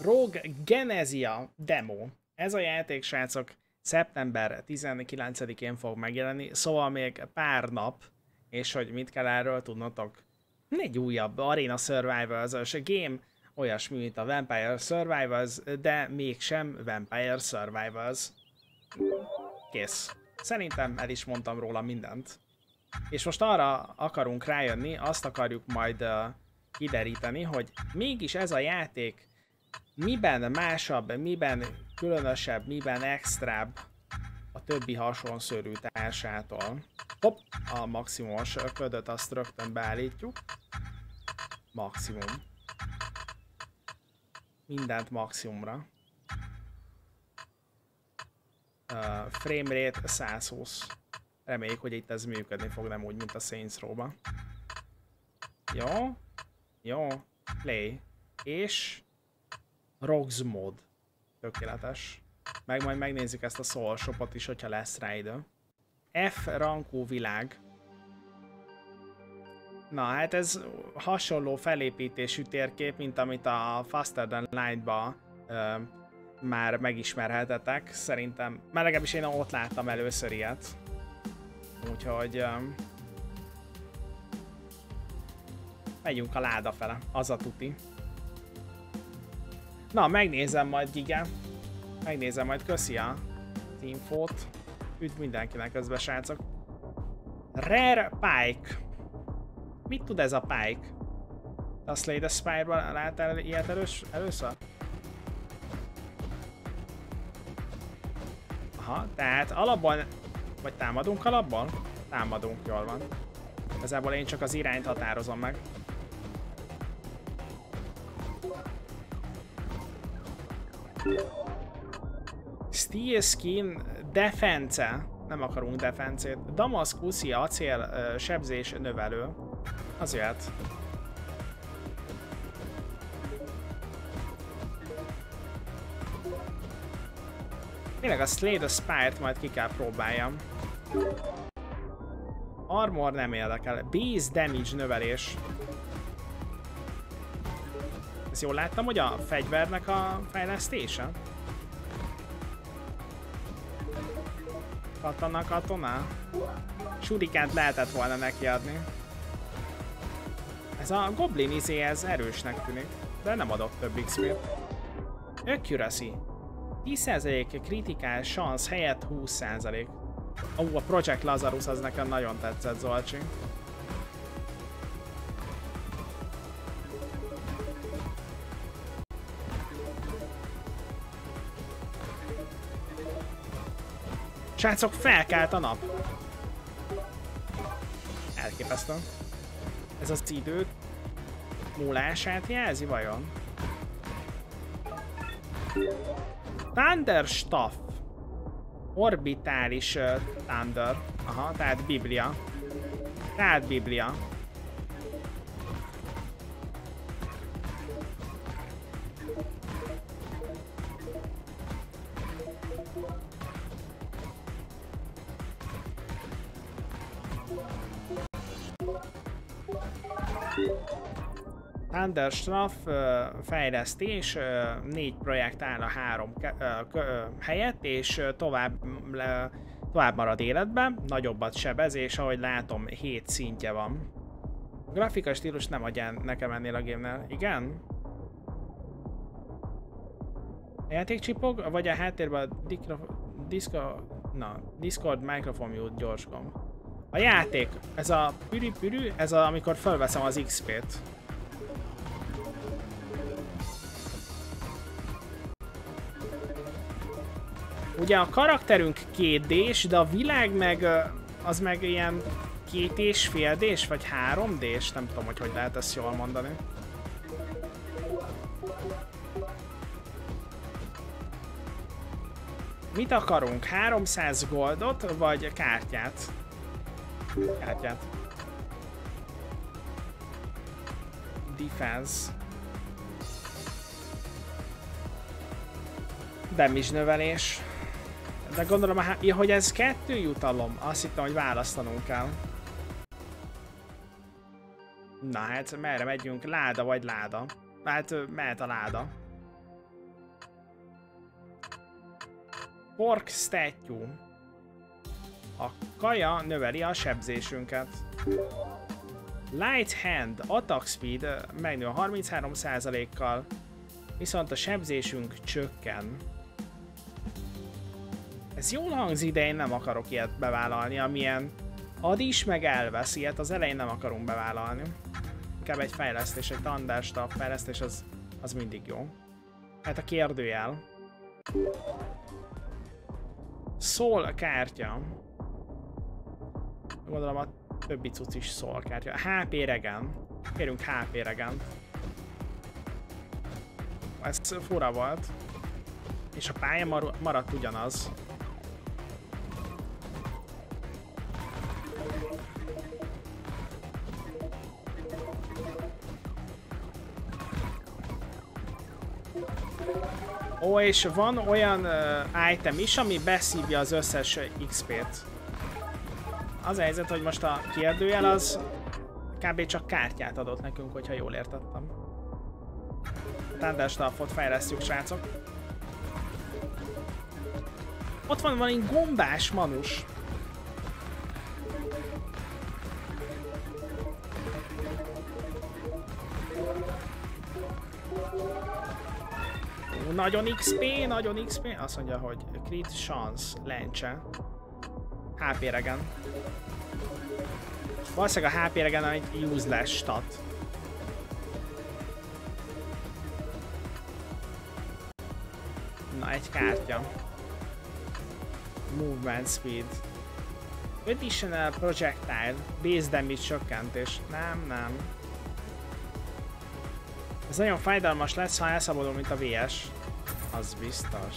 Rogue Genesia demo. Ez a játék, srácok, szeptember 19-én fog megjelenni, szóval még pár nap, és hogy mit kell erről tudnotok. Egy újabb Arena Survivors game, olyasmi, mint a Vampire Survivors, de mégsem Vampire Survivors. Kész. Szerintem el is mondtam róla mindent. És most arra akarunk rájönni, azt akarjuk majd kideríteni, hogy mégis ez a játék miben másabb, miben különösebb, miben extrább a többi hasonszörű társától. Hopp, a maximumos ködöt azt rögtön beállítjuk. Maximum. Mindent maximumra. Framerate 120. Reméljük, hogy itt ez működni fog, nem úgy, mint a Saints Row-ba. Jó. Jó. Play. És Rogues Mode. Tökéletes. Meg majd megnézzük ezt a Soul Shopot is, hogyha lesz rá idő. F rankú világ. Na hát ez hasonló felépítésű térkép, mint amit a Faster Than Light-ba már megismerhetetek. Szerintem, már legalábbis én ott láttam először ilyet. Úgyhogy megyünk a láda fele, az a tuti. Na, megnézem majd, Giga. Megnézem majd, köszi a infót. Üdv mindenkinek közben, srácok. Rare Pike. Mit tud ez a Pike? A Slay the Spire-ban láttál ilyet először? Aha, tehát alapban... Vagy támadunk alapban? Támadunk, jól van. Igazából én csak az irányt határozom meg. Steel Skin Defense. Nem akarunk defencét. Damaszkuszi acél sebzés növelő. Az jöhet. Tényleg a Slay the Spire-t majd ki kell próbáljam. Armor nem érdekel. Base damage növelés. Ezt jól láttam, hogy a fegyvernek a fejlesztése? Katona. Shurikánt lehetett volna neki adni. Ez a Goblin izé, ez erősnek tűnik, de nem adott több XP-t. Accuracy. 10% kritikál chance helyett 20%. A Project Lazarus az nekem nagyon tetszett, Zolcsi. Srácok, felkelt a nap. Elképesztő. Ez az idő múlását jelzi vajon? Thunderstaff. Orbitális Thunder. Aha, tehát Biblia. Tehát Biblia. Thunderstaff fejlesztés, 4 projekt áll a 3 helyett, és tovább marad életben, nagyobbat sebez, és ahogy látom 7 szintje van. A grafikai stílus nem adja nekem ennél a game-nél. Igen? A játék csipog, vagy a háttérben a Discord mikrofon mute gyorskom. A játék, ez a pürü, ez a, amikor felveszem az XP-t. Ugye a karakterünk 2D-s, de a világ meg az meg ilyen 2,5 D-s vagy 3D-s, nem tudom, hogy lehet ezt jól mondani. Mit akarunk? 300 goldot vagy kártyát? Kártyát. Defense. Damage növelés. De gondolom, hogy ez 2 jutalom. Azt hittem, hogy választanunk kell. Na hát, merre megyünk? Láda vagy láda? Hát, mehet a láda. Pork statue. A kaja növeli a sebzésünket. Light hand, attack speed megnő a 33%-kal, viszont a sebzésünk csökken. Ez jól hangzik, de én nem akarok ilyet bevállalni, amilyen ad is, meg elvesz, ilyet az elején nem akarunk bevállalni. Inkább egy fejlesztés, egy tandástab fejlesztés, az mindig jó. Hát a kérdőjel. Soul kártya. Gondolom a többi cucc is Soul kártya. HP regen. Kérünk HP regen. Ez fura volt. És a pálya maradt ugyanaz. Ó, és van olyan item is, ami beszívja az összes XP-t. Az a helyzet, hogy most a kérdőjel az kb. Csak kártyát adott nekünk, hogyha jól értettem. A Thunderstaffot fejlesztjük, srácok. Ott van valami gombás manus. Nagyon XP, nagyon XP. Azt mondja, hogy crit chance, lencse. HP regen. Valószínűleg a HP regen egy useless stat. Na, egy kártya. Movement speed. Additional projectile. Base damage csökkentés. Nem. Ez nagyon fájdalmas lesz, ha elszabadul, mint a VS. Az biztos.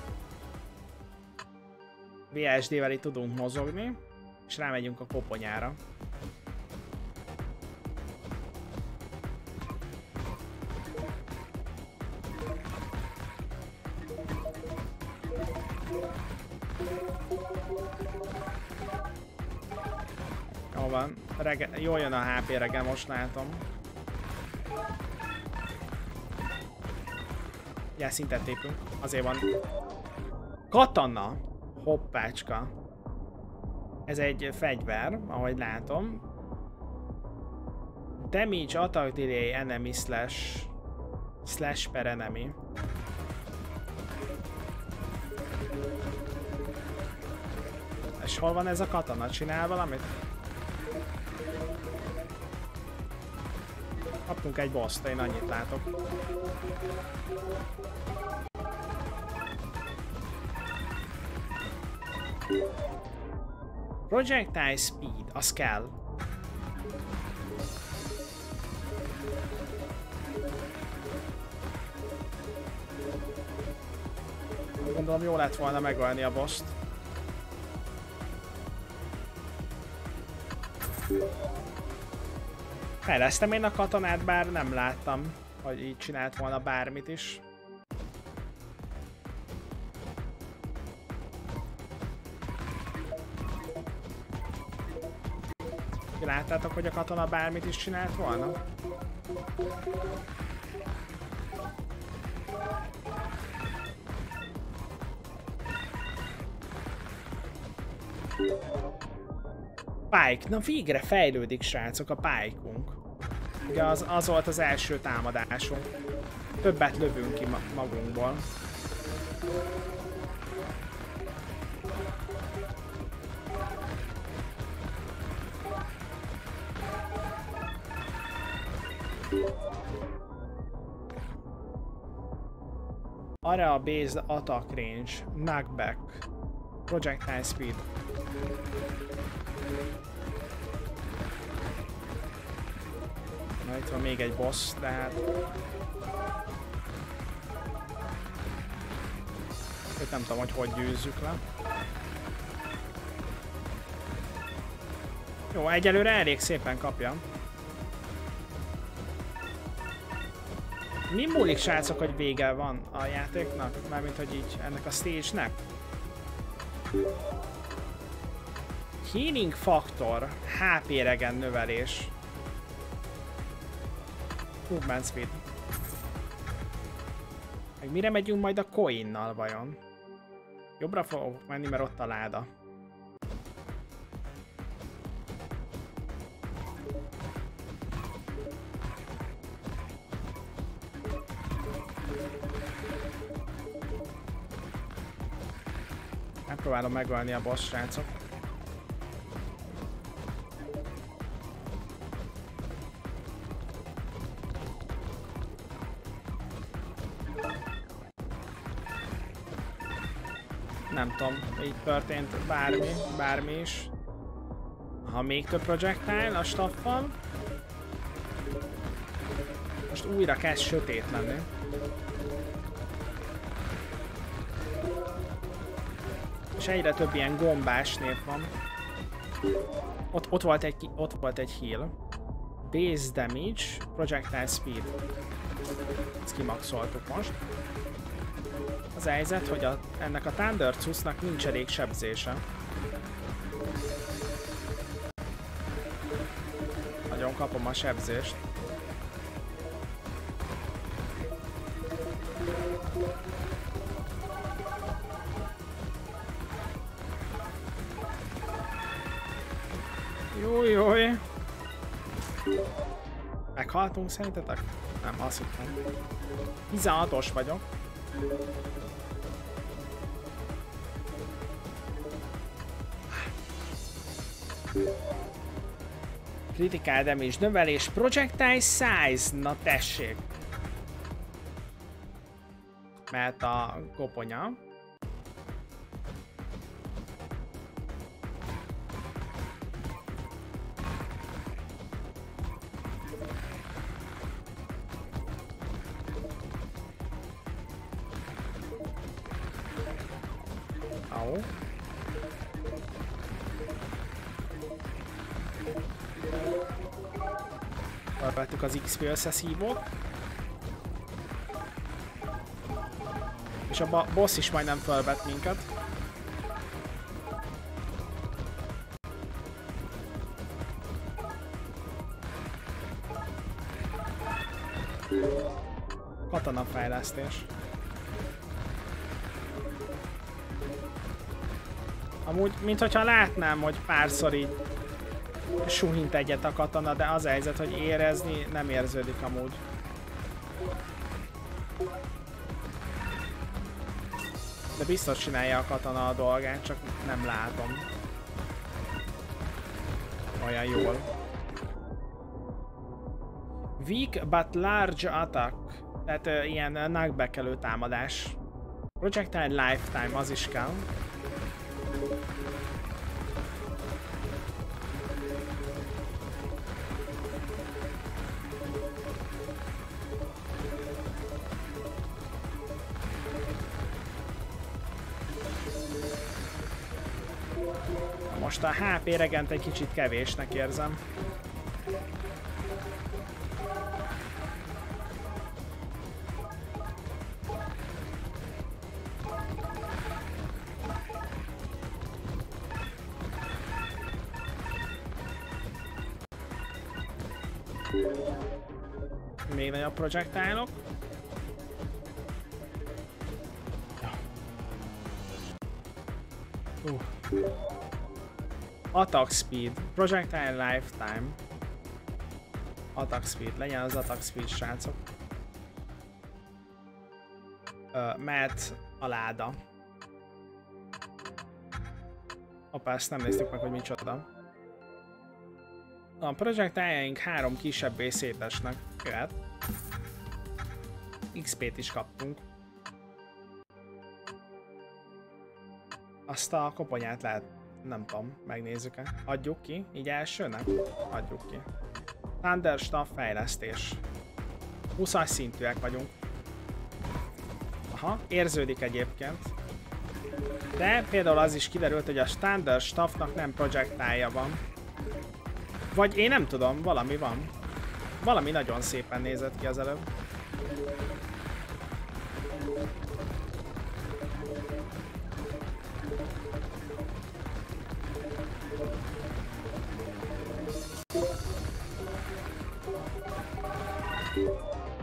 VSD-vel itt tudunk mozogni, és rámegyünk a koponyára. Jó van, jól jön a HP regen, most látom. Ja, szintet tépünk. Azért van. Katana. Hoppácska. Ez egy fegyver, ahogy látom. Damage attack delay enemy slash per enemy. És hol van ez a katana? Csinál valamit? Kaptunk egy boss-t, én annyit látok. Projectile speed, az kell. Gondolom, jó lett volna megölni a boss-t. Fejlesztem én a katonát, bár nem láttam, hogy így csinált volna bármit is. Láttátok, hogy a katona bármit is csinált volna? Pike. Na végre fejlődik, srácok, a Pike-unk. Ugye az volt az első támadásunk. Többet lövünk ki magunkból. Arra a base attack range, knockback, projectile speed. Na, itt van még egy boss, de hát... Őt nem tudom, hogy győzzük le. Jó, egyelőre elég szépen kapja. Mi múlik, srácok, hogy vége van a játéknak? Mármint, hogy így ennek a stage-nek? Healing faktor, HP regen növelés. Movement speed. Meg mire megyünk majd a coinnal vajon? Jobbra fogok menni, mert ott a láda. Megpróbálom megölni a boss, srácok. Nem tudom, így történt bármi is. Ha még több projectile a staffal. Most újra kezd sötét lenni. És egyre több ilyen gombás nép van. Ott volt egy heal. Base damage, projectile speed. Ezt kimaxoltuk most. Az a helyzet, hogy ennek a Thunder cuccnak nincs elég sebzése. Nagyon kapom a sebzést. Jújjúj! Meghaltunk szerintetek? Nem, azt hittem. 16-os vagyok. Critical damage növelés, projectile size, na tessék! Mert a koponya. Au. Felvettük az XP összeszívót. És a boss is majdnem felvett minket. Katana fejlesztés. Amúgy, minthogyha látnám, hogy párszor így suhint egyet a katana, de az a helyzet, hogy érezni nem érződik amúgy. De biztos csinálja a katana a dolgát, csak nem látom. Olyan jól. Weak but large attack. Tehát ilyen knockback-elő támadás. Projectile lifetime, az is kell. Most a HP regent egy kicsit kevésnek érzem. Még nagyobb projektálok. Attack speed, projectile lifetime. Attack speed, legyen az attack speed, srácok. Mehet a láda. Hoppá, ezt nem néztük meg, hogy micsoda. A projectile-jaink 3 kisebbé szétesnek. Jöhet. XP-t is kaptunk. Azt a koponyát lehet, nem tudom, megnézzük-e. Adjuk ki, így elsőnek? Adjuk ki. Thunder Staff fejlesztés. 20-as szintűek vagyunk. Aha, érződik egyébként. De például az is kiderült, hogy a Thunder Staffnak nem projectálja van. Vagy én nem tudom, valami van. Valami nagyon szépen nézett ki az előbb.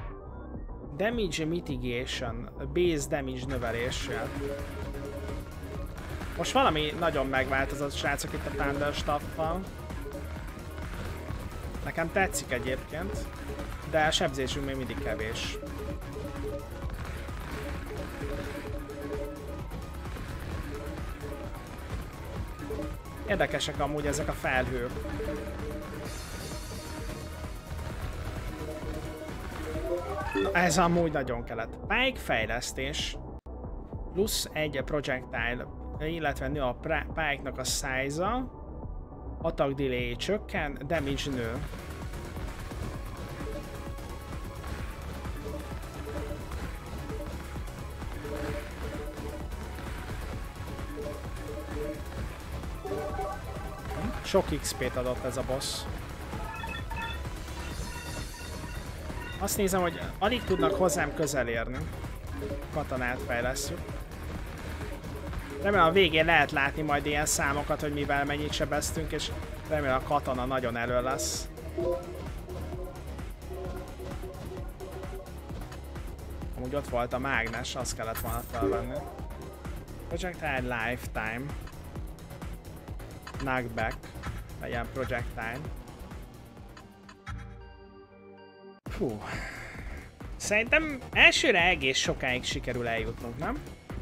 Damage mitigation, base damage növeléssel. Most valami nagyon megváltozott, srácok, itt a Thunderstaff-val. Nekem tetszik egyébként, de a sebzésünk még mindig kevés. Érdekesek amúgy ezek a felhők. Ez amúgy nagyon kellett. Pályákfejlesztés plusz egy projectile, illetve nő a pályáknak a size-a, attack delay csökken, damage nő. Sok XP-t adott ez a boss. Azt nézem, hogy alig tudnak hozzám közel érni. Katonát fejlesztjük. Remélem a végén lehet látni majd ilyen számokat, hogy mivel mennyit sebeztünk, és remélem a katona nagyon elő lesz. Amúgy ott volt a mágnes, azt kellett volna felvenni. Projectile Lifetime. Knockback. Legyen projectile. Hú. Szerintem elsőre egész sokáig sikerül eljutnunk, nem?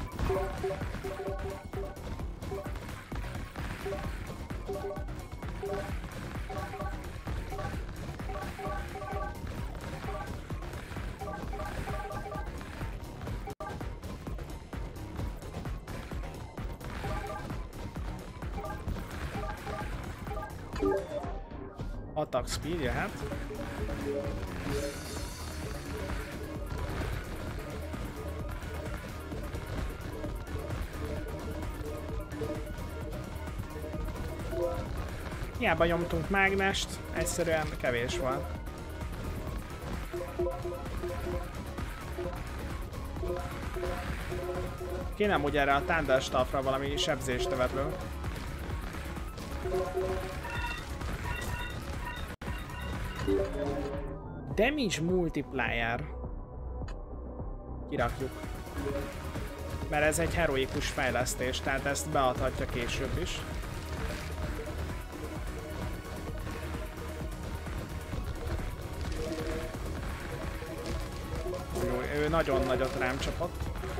Attack speed jöhet. Hiába nyomtunk mágnest, egyszerűen kevés van. Kéne amúgy erre a Thunderstaffra valami sebzést övetlő. Damage multiplier. Kirakjuk. Mert ez egy heroikus fejlesztés, tehát ezt beadhatja később is. Jó, ő nagyon nagyot rám csapott.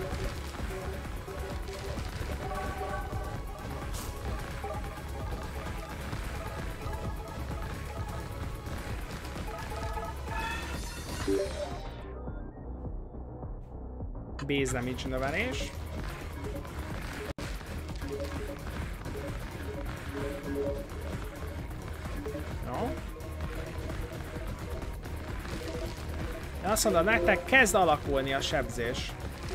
Base damage növelés. Jó. Azt mondom nektek, kezd alakulni a sebzés.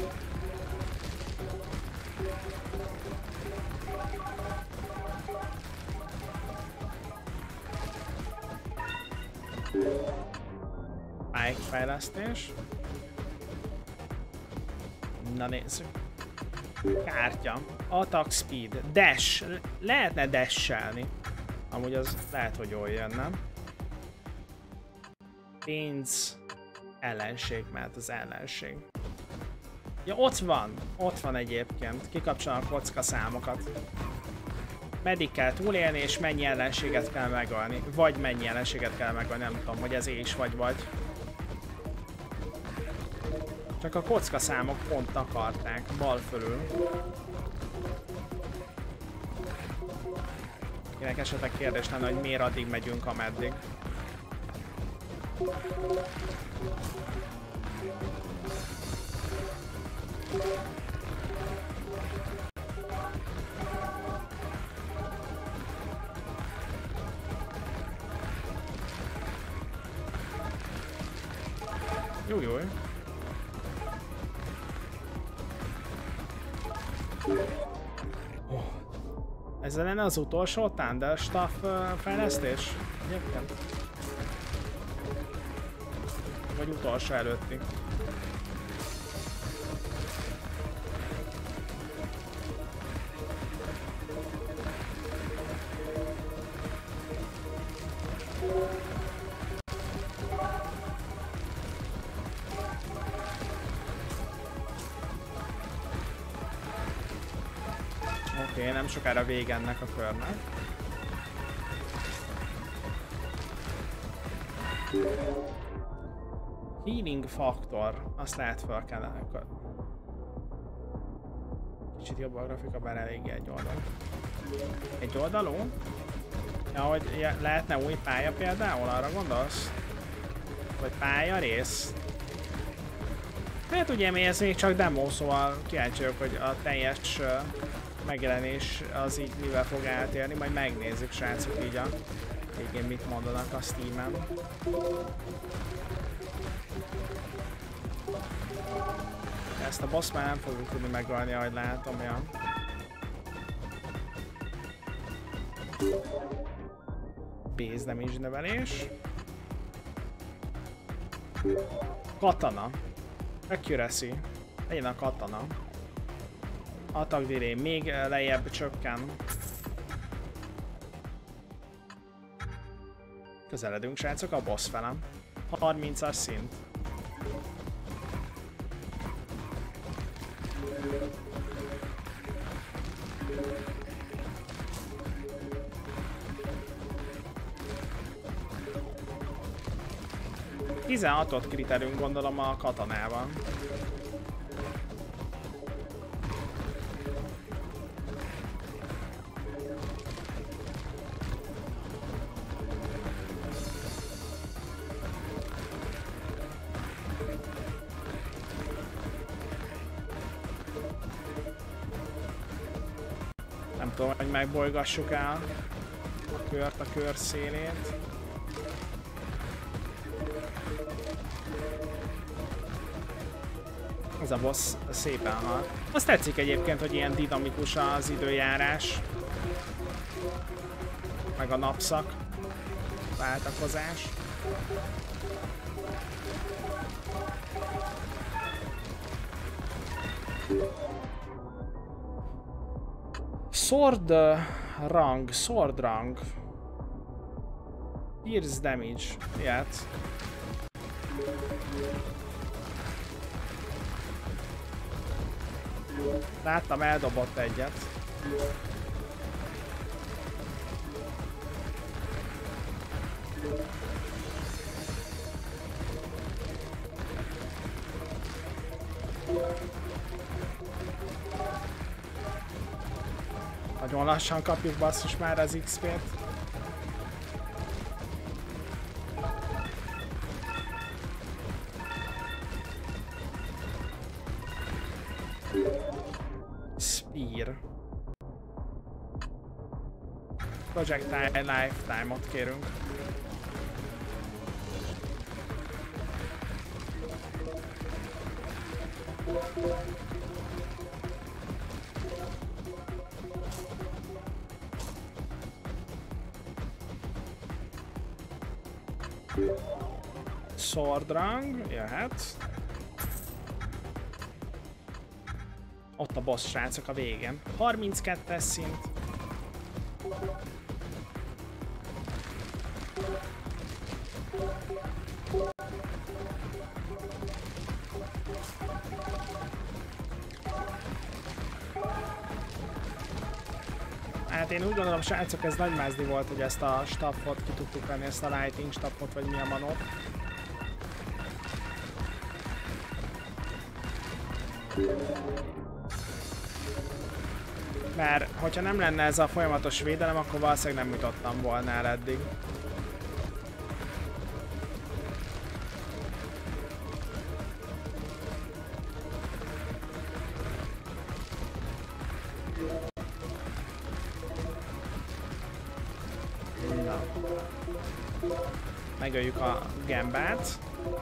Pike fejlesztés. Na nézzük. Kártya. Attack speed. Dash. Lehetne dash-elni. Amúgy az lehet, hogy jól jön, nem? Pénz. Ellenség, mert az ellenség. Ja, ott van. Ott van egyébként. Kikapcsolom a kocka számokat. Meddig kell túlélni, és mennyi ellenséget kell megölni. Vagy mennyi ellenséget kell megölni, nem tudom, hogy ez és vagy. Csak a kocka számok pont akarták, bal fölül. Kinek esetleg kérdés lenne, hogy miért addig megyünk, ameddig. Jó. Oh. Ez lenne az utolsó Thunderstaff fejlesztés? Egyébként? Vagy utolsó előtti? Oké, nem sokára vége ennek a körnek. Healing faktor, azt lehet fel kellene. Kicsit jobb a grafika, bár elég egy oldal. Egy oldalú? Ja, hogy lehetne új pálya például, arra gondolsz? Vagy pálya rész? Hát ugye ez még csak demo, szóval kíváncsi vagyok, hogy a teljes megjelenés az így mivel fog eltérni, majd megnézzük srácok így a végén mit mondanak a Steam-en. Ezt a boss már nem fogjuk tudni megölni, ahogy látom, ja. Base damage növelés. Katana. Accuracy. Legyen a katana. Attack delay még lejjebb csökken. Közeledünk srácok a boss felem. 30-as szint. Tizenhatot kriterünk gondolom a katanával. Nem tudom, hogy megbolygassuk el a kört a kör szélét. Ez a boss szépen hal. Azt tetszik egyébként, hogy ilyen dinamikus az időjárás. Meg a napszak. Váltakozás. Sword rang. Pierce damage. Ilyet. Láttam, eldobott egyet. Nagyon lassan kapjuk basszus már az XP-t. Spear. Projectile lifetime-ot kérünk. Sword rang, jöhet. Ott a boss srácok a végén. 32-es szint. Hát én úgy gondolom srácok, ez nagy mázdi volt, hogy ezt a staffot ki tudtuk venni, ezt a lighting staffot, vagy mi a manót. Mert hogyha nem lenne ez a folyamatos védelem, akkor valószínűleg nem jutottam volna el eddig. Na. Megöljük a gambát.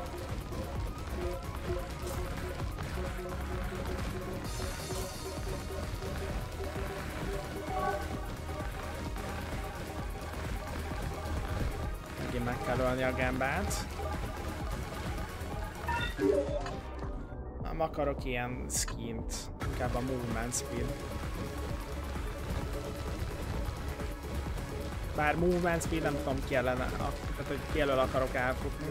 Meg kell ölni a gambát. Nem akarok ilyen skint, inkább a movement speed. Bár movement speed nem tudom ki ellen, tehát hogy ki elől akarok elfutni.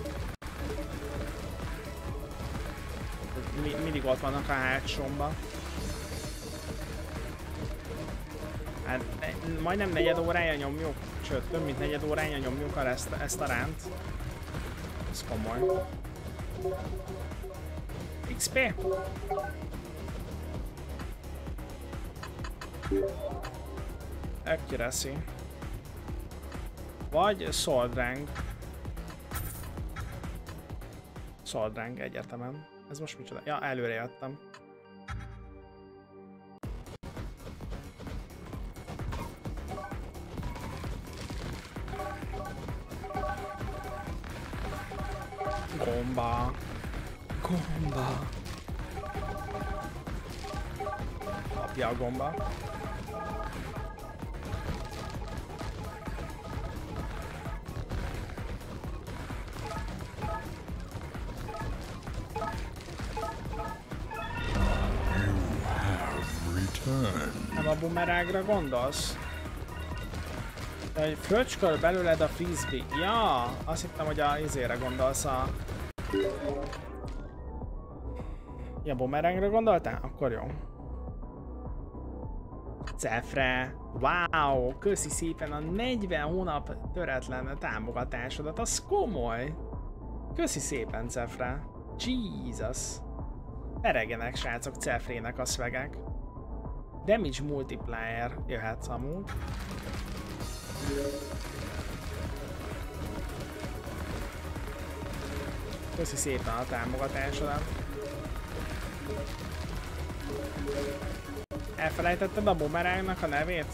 Mindig ott vannak a hátsómba. Hát majdnem negyed órája nyomjuk, sőt több mint negyed órája nyomjuk ezt a ránt. Ez komoly. XP? Accuracy. Vagy Swordrank. Swordrank egyértelműen. Ez most micsoda? Ja, előre jöttem. Gomba. Gomba. Kapja a gomba. Nem a bumerágra gondolsz? De hogy fröcsköl belőled a frisbee. Ja, azt hittem, hogy a izére gondolsz a... Ja, bumerangra gondoltál? Akkor jó. Cefre! Wow! Köszi szépen a 40 hónap töretlen támogatásodat, az komoly! Köszi szépen, Cefre! Jesus! Peregenek, srácok, Cefrének a szvegek. Damage multiplier jöhet amúgy. Köszi szépen a támogatásodat. Elfelejtetted a bumerangnak a nevét?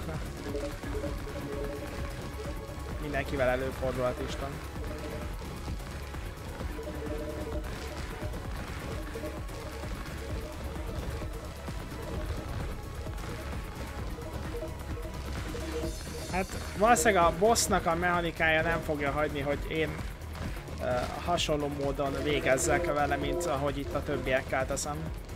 Mindenkivel előfordulhat Isten. Hát valószínűleg a bossnak a mechanikája nem fogja hagyni, hogy én hasonló módon végezzek vele, mint ahogy itt a többiekkel teszem.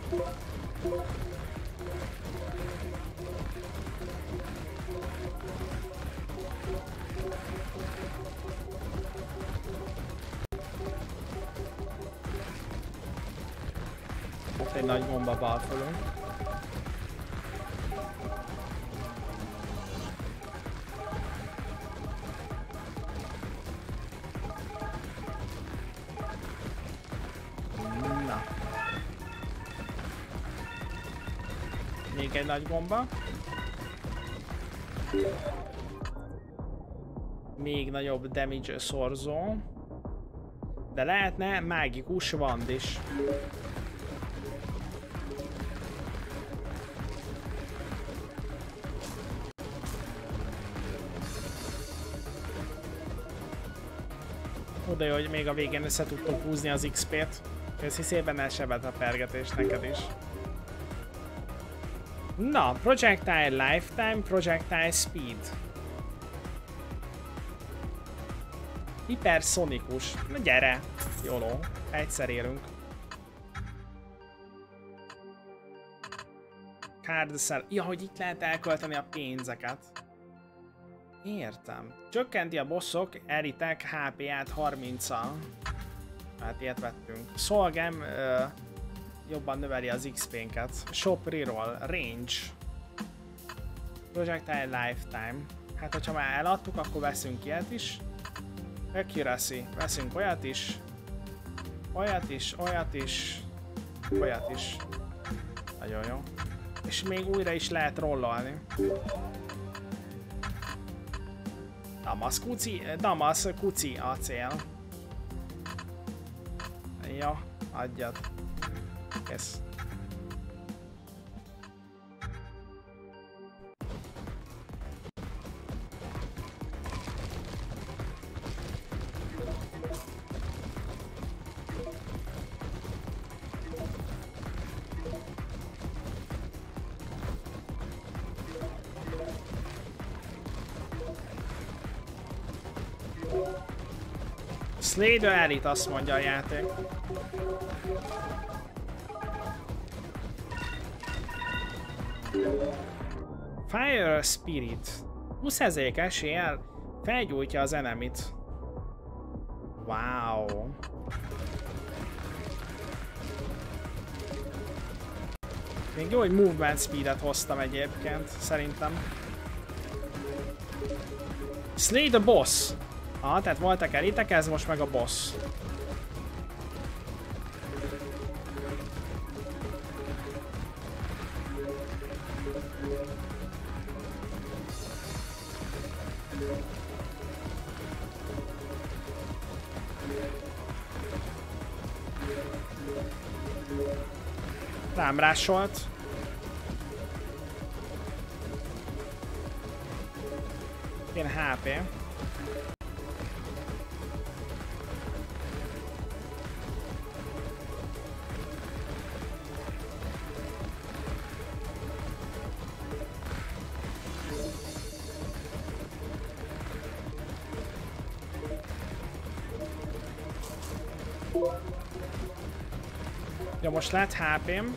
Ott egy nagy gomba bal fölünk. Még egy nagy gomba. Még nagyobb damage szorzó. De lehetne mágikus wand is. Oda jó, hogy még a végén össze tudtuk húzni az XP-t. Köszi szépen elsebet a pergetés neked is. Na, projectile lifetime, projectile speed. Hiperszonikus. Na gyere! Jóló, egyszer élünk. Card sell. Ja, hogy itt lehet elkölteni a pénzeket. Értem. Csökkenti a bosszok eritek HP-ját 30-al. Hát ilyet vettünk. Szolgám jobban növeli az XP-nket. Shop reroll. Range. Projectile lifetime. Hát hogyha már eladtuk, akkor veszünk ilyet is. Accuracy. Veszünk olyat is. Olyat is, olyat is. Olyat is. Nagyon jó. És még újra is lehet rollolni. Damasz kuci a cél. Ja, adjad. Kész. Slay the Elite, azt mondja a játék. Fire Spirit. 20% eséllyel felgyújtja az enemit. Wow. Még jó, hogy movement speedet hoztam egyébként, szerintem. Slay the boss. Ah, tehát voltak elitek, ez most meg a boss. Rám rásolt. Ilyen HP. Ja, most lett HP-m.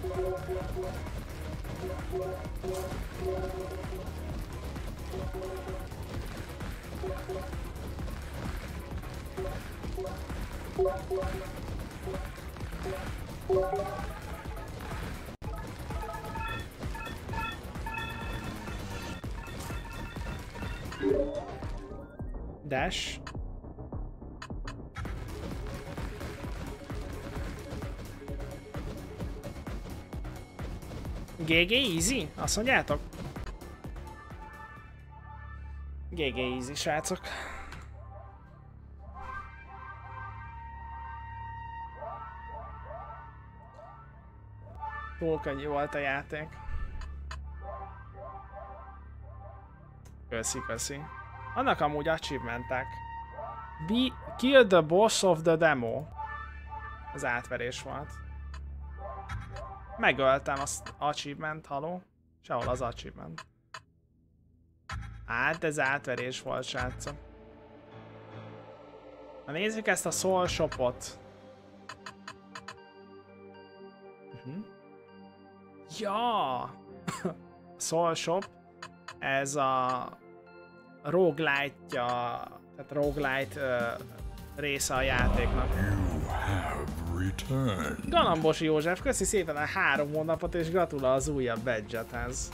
Dash. GG easy? Azt mondjátok? GG easy, srácok. Túl könnyű volt a játék. Köszi, köszi. Annak amúgy achievementek. Kill the boss of the demo. Az átverés volt. Megöltem az achievement, haló? Sehol az achievement. Hát ez átverés volt, srácok. Na nézzük ezt a Soul Shopot. Ja! Soul Shop. Ez a roguelite-ja, tehát roguelite része a játéknak. Galambos József, köszi szépen a 3 hónapot és gratulál az újabb badge-hez.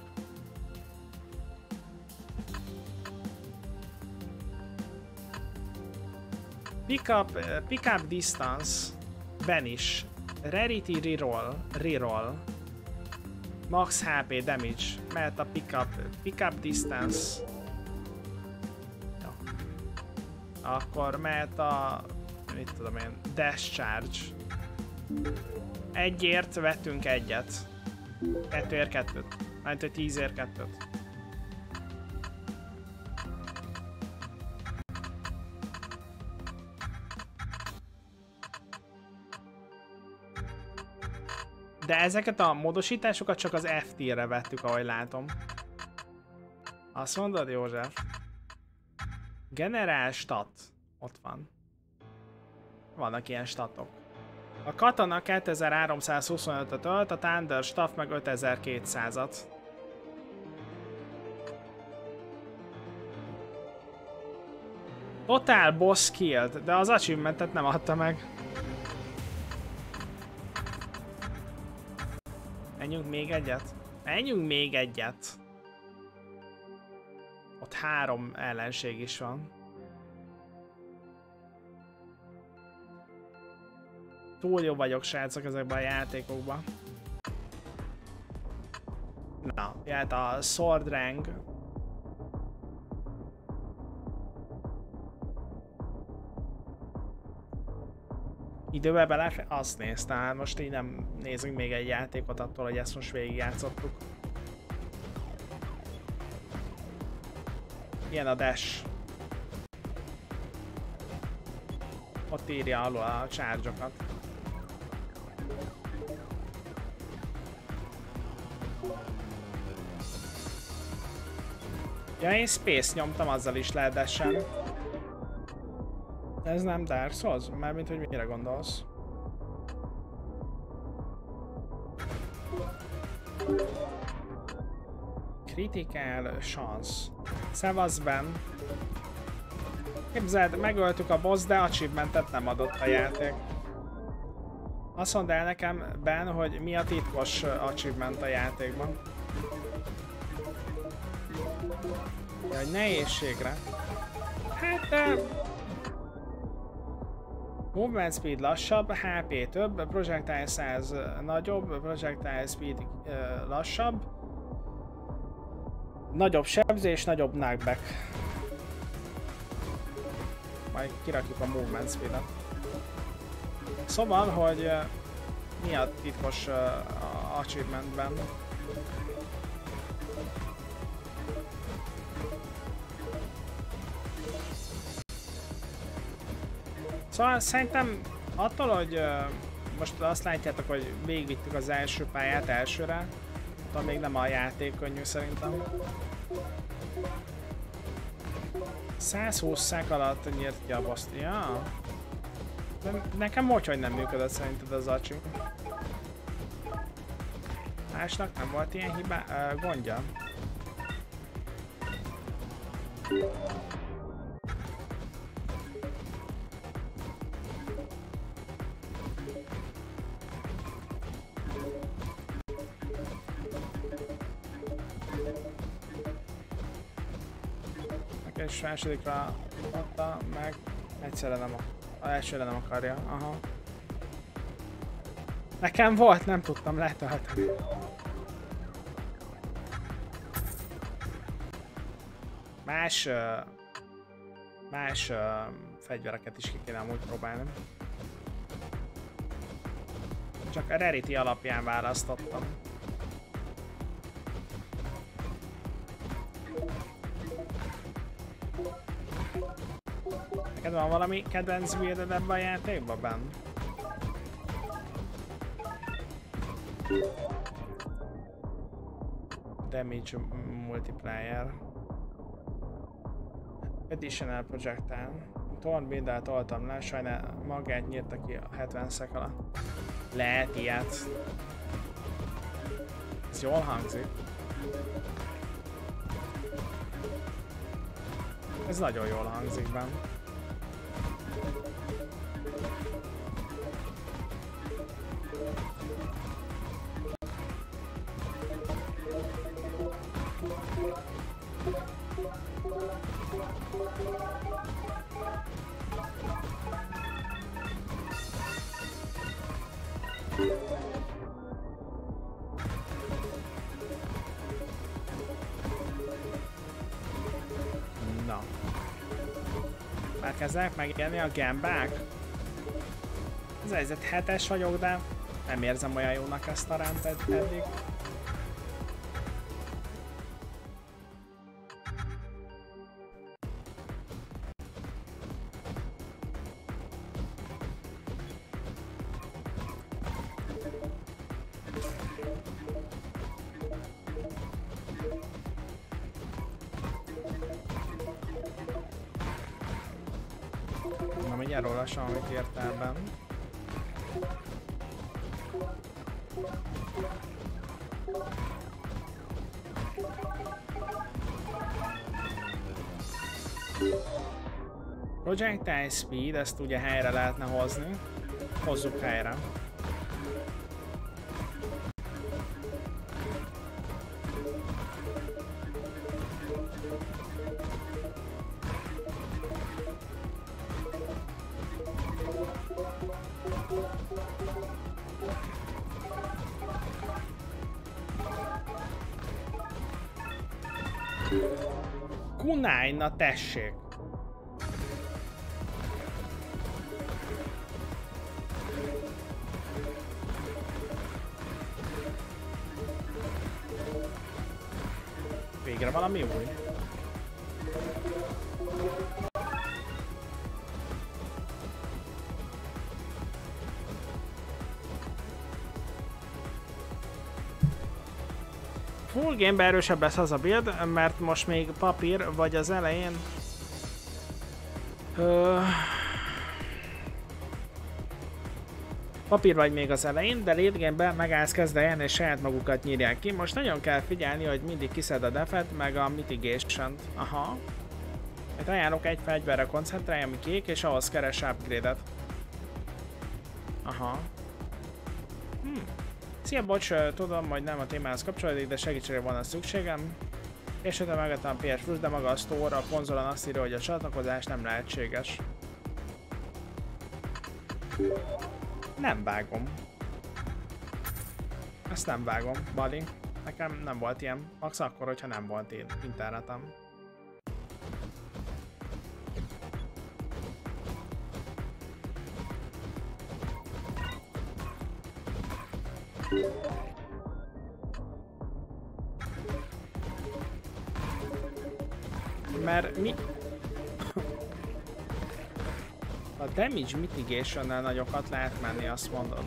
Pick up distance, banish, rarity reroll, max HP damage, mehet a pick up distance. Ja. Akkor mehet a, mit tudom én, dash charge. Egyért vettünk egyet. 2-ért 2-t. Mert hogy 10-ért 2-t. De ezeket a módosításokat csak az F-tierre vettük, ahogy látom. Azt mondod, József? Generál stat. Ott van. Vannak ilyen statok. A katana 2325-öt ölt, a Thunder Staff meg 5200-at. Total boss killed, de az achievementet nem adta meg. Menjünk még egyet? Menjünk még egyet! Ott 3 ellenség is van. Túl jó vagyok, srácok, ezekben a játékokban. Na, jöhet a Sword Rank. Időbe bele... Azt néztem, hát most így nem nézünk még egy játékot attól, hogy ezt most végigjátszottuk. Ilyen a dash. Ott írja alul a charge-okat. Ja, én space nyomtam, azzal is lehet dashen. Ez nem Dark Souls? Mármint, hogy mire gondolsz? Critical chance. Szevasz, Ben. Képzeld, megöltük a boss, de achievementet nem adott a játék. Azt mondd el nekem, Ben, hogy mi a titkos achievement a játékban. Ja, hogy nehézségre. Hát... Movement speed lassabb, HP több, projectile size nagyobb, projectile speed lassabb, nagyobb sebzés, nagyobb knockback. Majd kirakjuk a movement speed-et. Szóval, hogy mi a titkos achievementben? Szóval szerintem attól, hogy most azt látjátok, hogy végigvittük az első pályát elsőre, attól még nem a játék könnyű szerintem. 120 szák alatt nyírt ki a boss-t. Ja. Nekem hogy nem működött szerinted az acsi. Másnak nem volt ilyen gondja? És másodikra adta meg, egyszerre nem elsőre nem akarja, aha. Nekem volt, nem tudtam letölteni. Más fegyvereket is ki kéne amúgy próbálni. Csak a rarity alapján választottam. Neked van valami kedvenc builded ebben a játékban, Ben? Damage multiplier. Additional projectile. Torn build-el toltam le, sajnál magát nyírta ki a 70 szek alatt. Lehet ilyet. Ez jól hangzik. Ez nagyon jól hangzik benne. Na. Már kezdenek megjelenni a gambák? Ez helyzet 7-es vagyok, de nem érzem olyan jónak ezt a ránt eddig. Na, mindjárt olvasom, amit írtál benn. Projectile speed, ezt ugye helyre lehetne hozni. Hozzuk helyre. Kunai, na tessék! Végre valami új. Full game-ben erősebb lesz az a build, mert most még papír vagy az elején. Papír vagy még az elején, de late game-ben megállsz kezdeljen és saját magukat nyírják ki. Most nagyon kell figyelni, hogy mindig kiszed a defet, meg a mitigation-t. Aha. Itt ajánlok egy fegyverre koncentrálj, ami kék, és ahhoz keres upgrade-et. Aha. Szia, bocs, tudom, hogy nem a témához kapcsolódik, de segítségre van a szükségem. Esetleg megadtam a PS Plus, de maga a store a konzolon azt írja, hogy a csatlakozás nem lehetséges. Nem vágom. Ezt nem vágom, Bali. Nekem nem volt ilyen. Max akkor, hogyha nem volt én internetem. Mert mi... A damage mitigation-nel nagyokat lehet menni, azt mondod.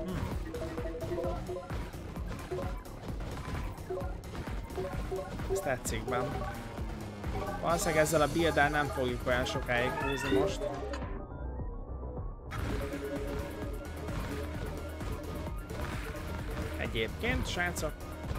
Ez tetszik benn. Valószínűleg ezzel a build-el nem fogjuk olyan sokáig húzni most. Egyébként, srácok.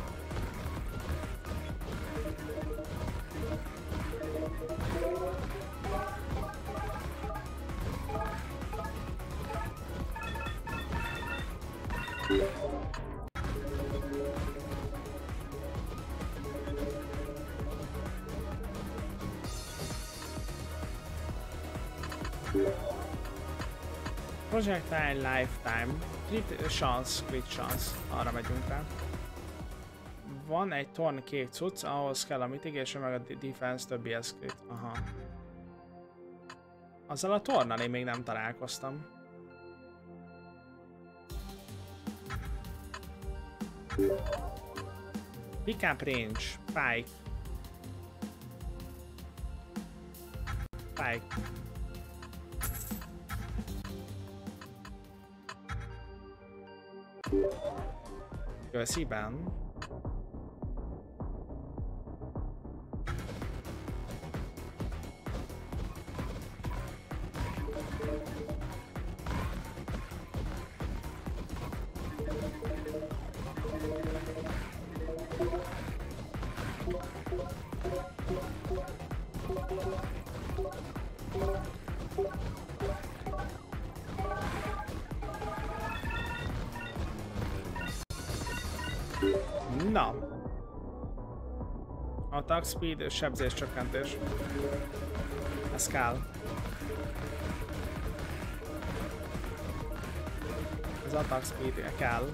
Projectile Lifetime. Crit chance. Arra megyünk rá. Van egy torn kék cucc, ahhoz kell a mitigation meg a defense többi crit. Aha. Azzal a tornal én még nem találkoztam. Pickup range. Pike. Pike. Kösziben. Na. Attack speed, sebzés csökkentés. Ez kell. Az attack speed kell.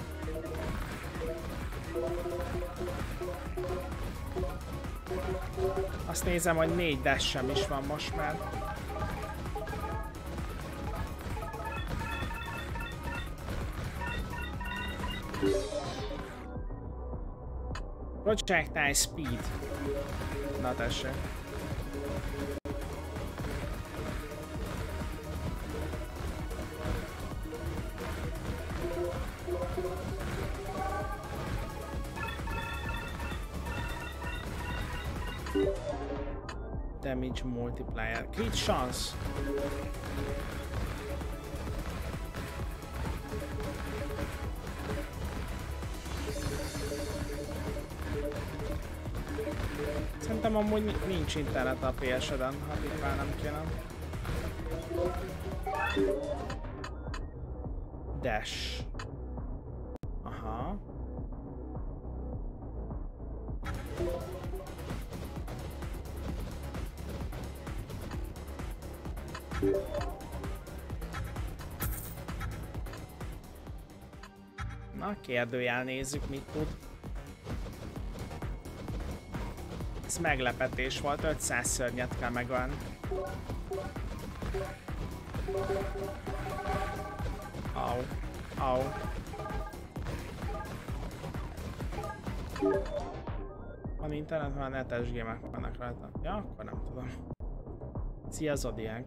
Azt nézem, hogy 4 dash-sem is van most már. Projectile speed. Na tessék. Damage multiplier. Crit chance. Szerintem amúgy nincs internet a PS-eden, ha itt már nem kéne. Dash. Aha. Na, kérdőjel nézzük, mit tud. Ez meglepetés volt, 500 szörnyet kell megölni. Au, au. Van internet, van netes gémek vannak rajta. Ja, akkor nem tudom. Szia Zodiac.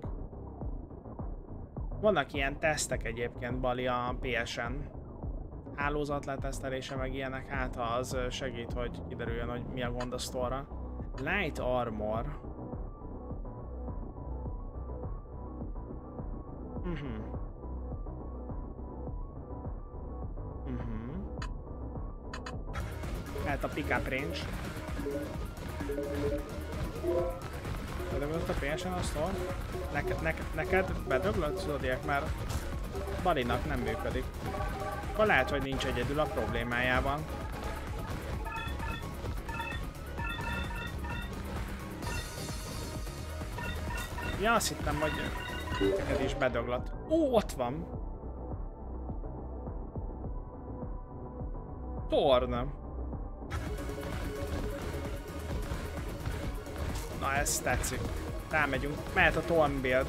Vannak ilyen tesztek egyébként, Bali, a PS-en. Hálózatletesztelése meg ilyenek, hát ha az segít, hogy kiderüljön, hogy mi a gond a store-ra. Light Armor. Hát a pickup range. Bedöglött a PS-en a store? Neked bedöglött, Zodiac, mert Balinak nem működik. Akkor lehet, hogy nincs egyedül a problémájában. Ja, azt hittem, hogy neked is bedöglött. Ó, ott van! Torn! Na, ez tetszik. Rámegyünk. Mehet a Torn build.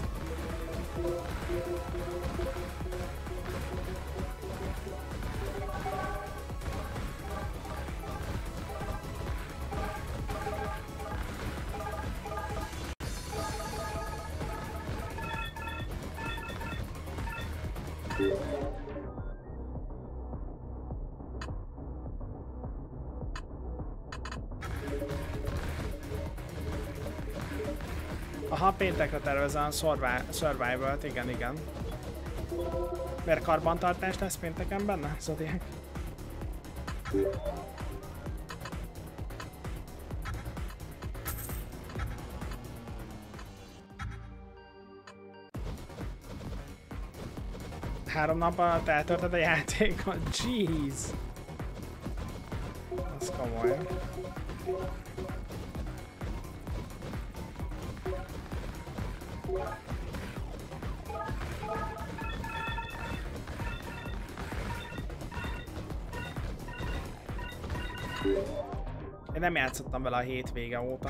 Aha, péntekre tervezem Survival-t, igen. Miért karbantartás lesz pénteken benne, Zodiac? Három nap alatt eltöltöd a játékot? Jeez! Az komoly. Én nem játszottam vele a hétvége óta.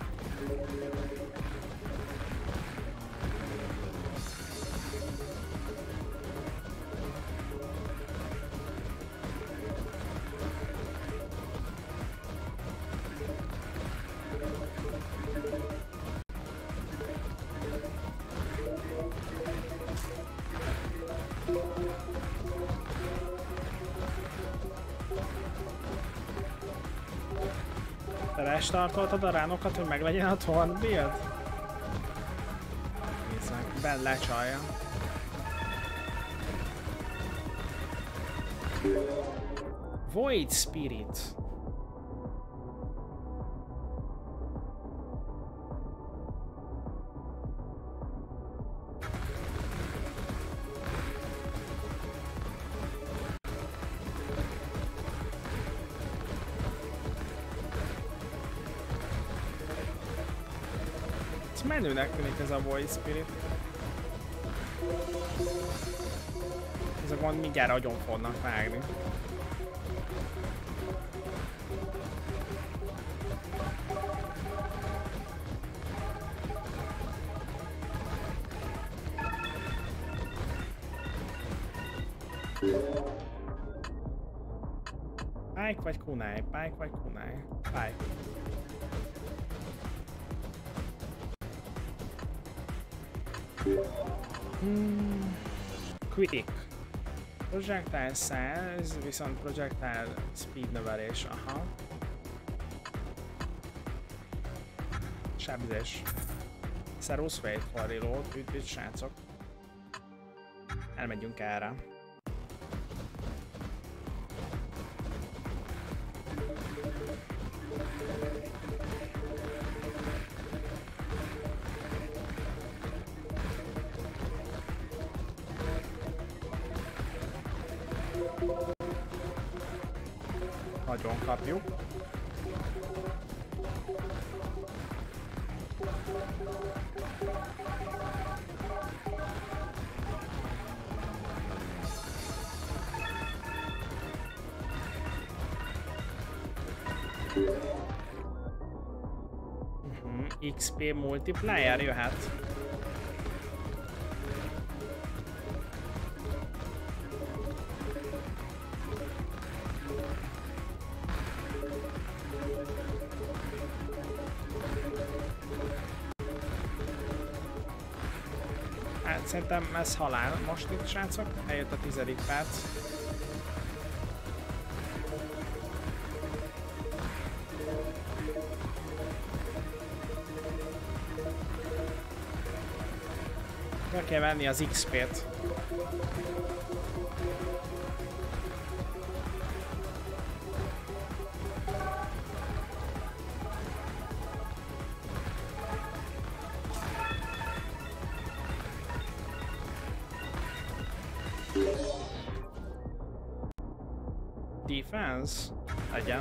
Restartoltad a ránokat, hogy meglegyen a Torn build? Nézzük, Ben lecsalja. Void Spirit. Menőnek tűnik ez a Void Spirit. Ez a gond, mindjárt agyon fognak vágni. Pike vagy kunai? Pike vagy kunai? Pike. Quick. Projectile size, viszont projectile speed növelés, aha. Sebzés. Serus wait for reload, üdvít srácok. Elmegyünk erre. Nagyon kapjuk. XP multiplier jöhet. Hát szerintem ez halál most itt, srácok. Eljött a 10. perc. Meg kell venni az XP-t. Defense? Legyen.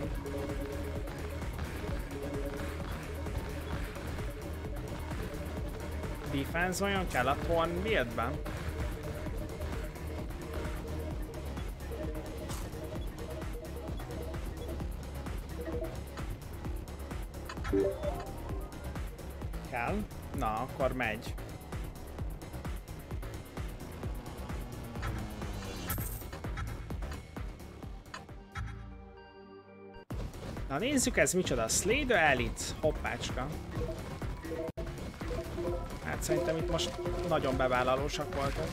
defense olyan kell a Thorn buildben? Kell? Na, akkor megy. Na nézzük, ez micsoda. Slay the Elites. Hoppácska. Hát szerintem itt most nagyon bevállalósak voltak.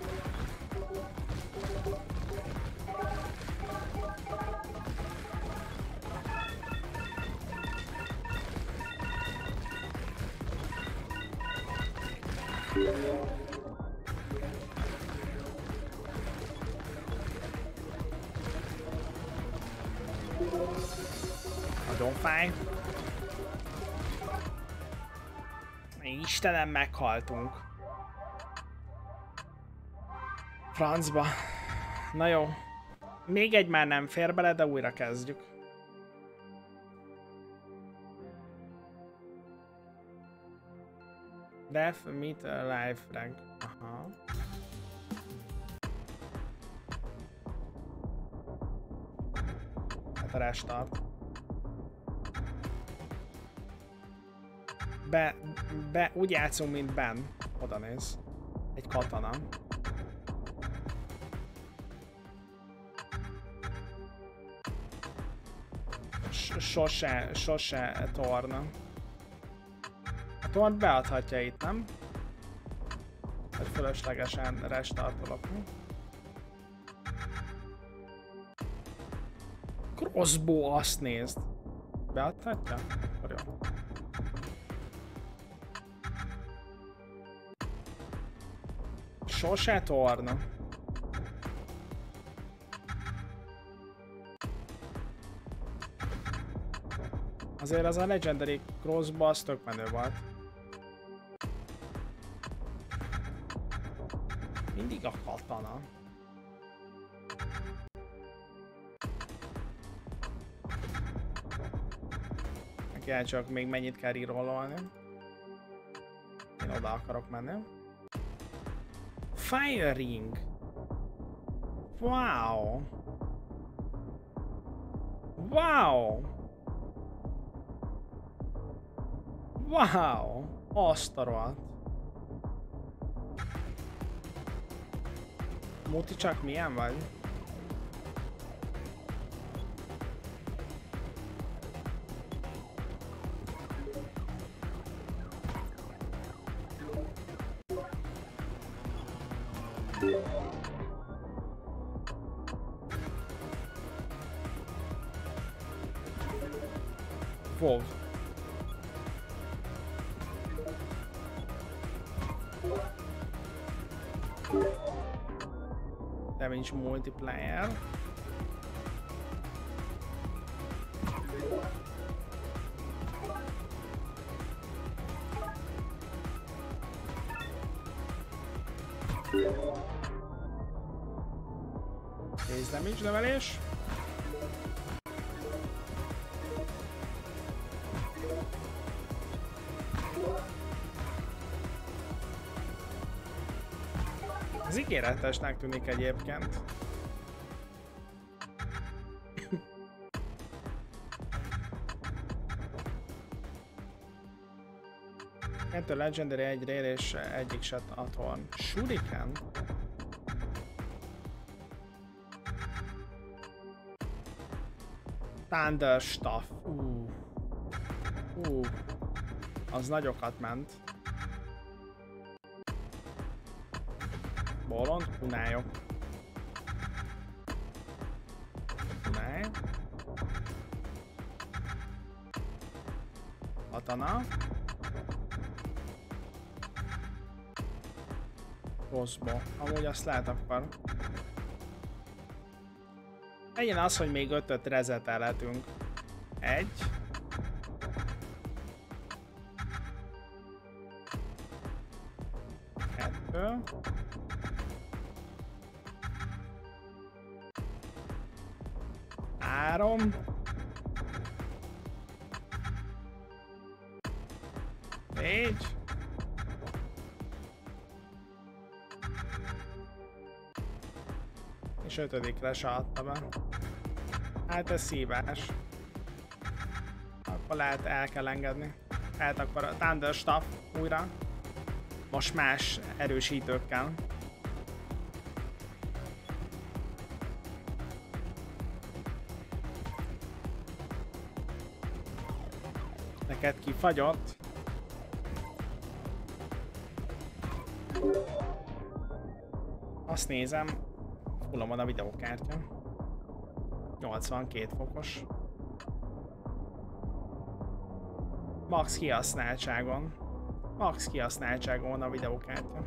Nagyon fáj. Istenem, meghaltunk. Francba. Na jó. Még egy már nem fér bele, de újra kezdjük. Def, meet, live, rank. Aha. Hát a restart. Úgy játszunk, mint Ben. Oda néz. Egy katana. Sose torna. A tornt beadhatja itt, nem? Hogy fölöslegesen restartolok. Crossbow, azt nézd. Beadhatja? Akkor jó. Sose torna. Azért az a Legendary Crossbow az tök menő volt. Mindig a katana. Neki csak még mennyit kell rerollolni. Én oda akarok menni. Firing! Wow! Wow! Wow! Azt a rohadt. Muti, csak milyen vagy? WoW. Damage multiplier. Base damage növelés. Ez ígéretesnek tűnik egyébként. Kettő Legendary, egy Rare és egyik se a Thorn. Shuriken? Thunder Staff. Az nagyokat ment. Bolond, kunályok. Kunály. Katana. Crossbow. Amúgy azt lehet akkor. Legyen az, hogy még 5-öt rezetelhetünk. 1. 2. 3. 4. És 5-re se adta be. Hát ez szívás. Akkor lehet el kell engedni. Hát akkor a Thunderstaff újra. Most más erősítőkkel. Neked kifagyott. Azt nézem, fullon van a videókártya. 82 fokos. Max kihasználtságon. Max kihasználtságon van a videókártya.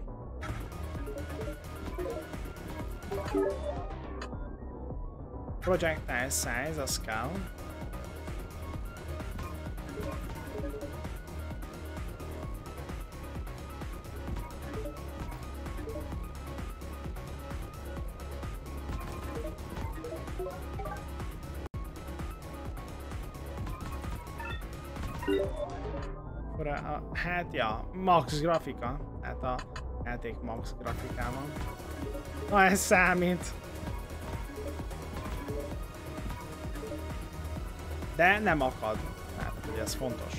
Projectile size, az kell. Hát ja, max grafika. Hát a játék max grafikában. Na ez számít. De nem akad. Hát, hogy ez fontos.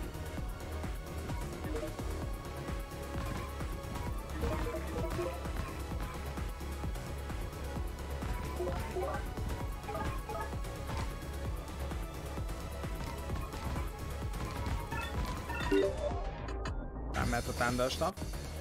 Nem mehet a Thunderstaff.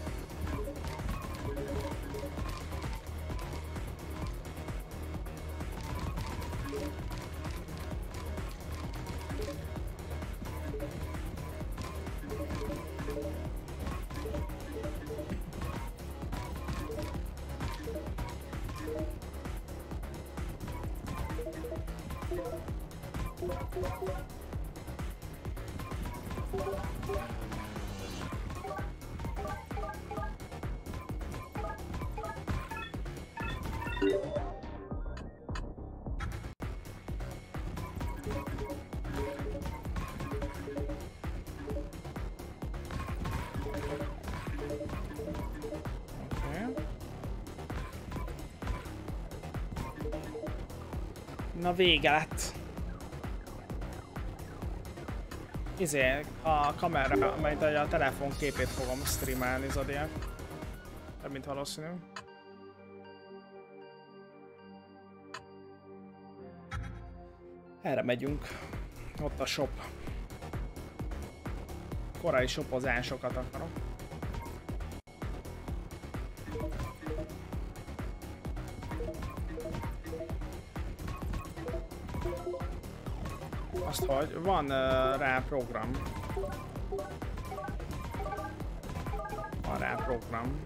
Na vége lett. A kamera, majd a telefon képét fogom streamelni, Zodiac. Több mint valószínű. Erre megyünk. Ott a shop. Korai shopozásokat akarok. Azt, hogy van rá program. Van rá program.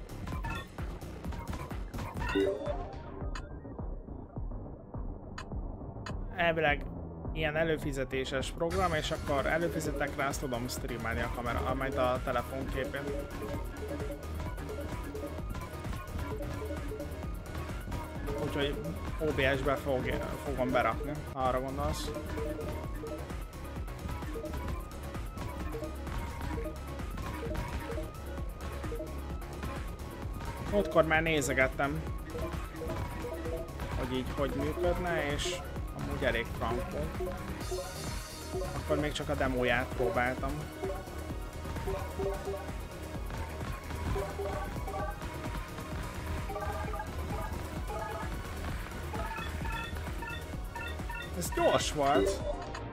Elvileg ilyen előfizetéses program, és akkor előfizetek rá, azt tudom streamelni a kamera, majd a telefon képén. Úgyhogy OBS-be fogom berakni, ha arra gondolsz. Ottkor már nézegettem, hogy így hogy működne, és amúgy elég frankó. Akkor még csak a demóját próbáltam. Ez gyors volt.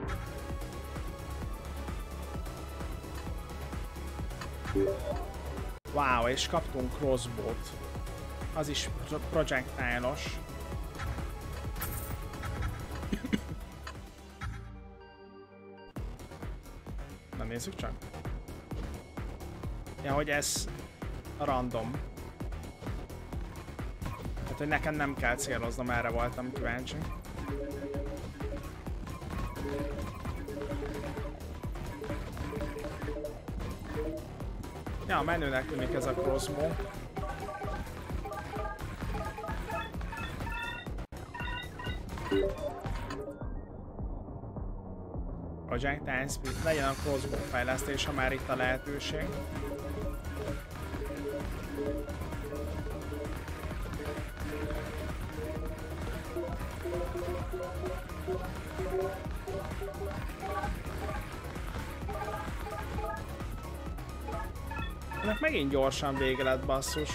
Wow, és kaptunk crossbow-t. Az is projectile-os. Na nézzük csak. Ja, hogy ez random. Hát, hogy nekem nem kell céloznom, erre voltam kíváncsi. Ja, menőnek tűnik ez a crossbow. Projectile speed, legyen a crossbow fejlesztés, ha már itt a lehetőség. Ennek megint gyorsan vége lett, basszus.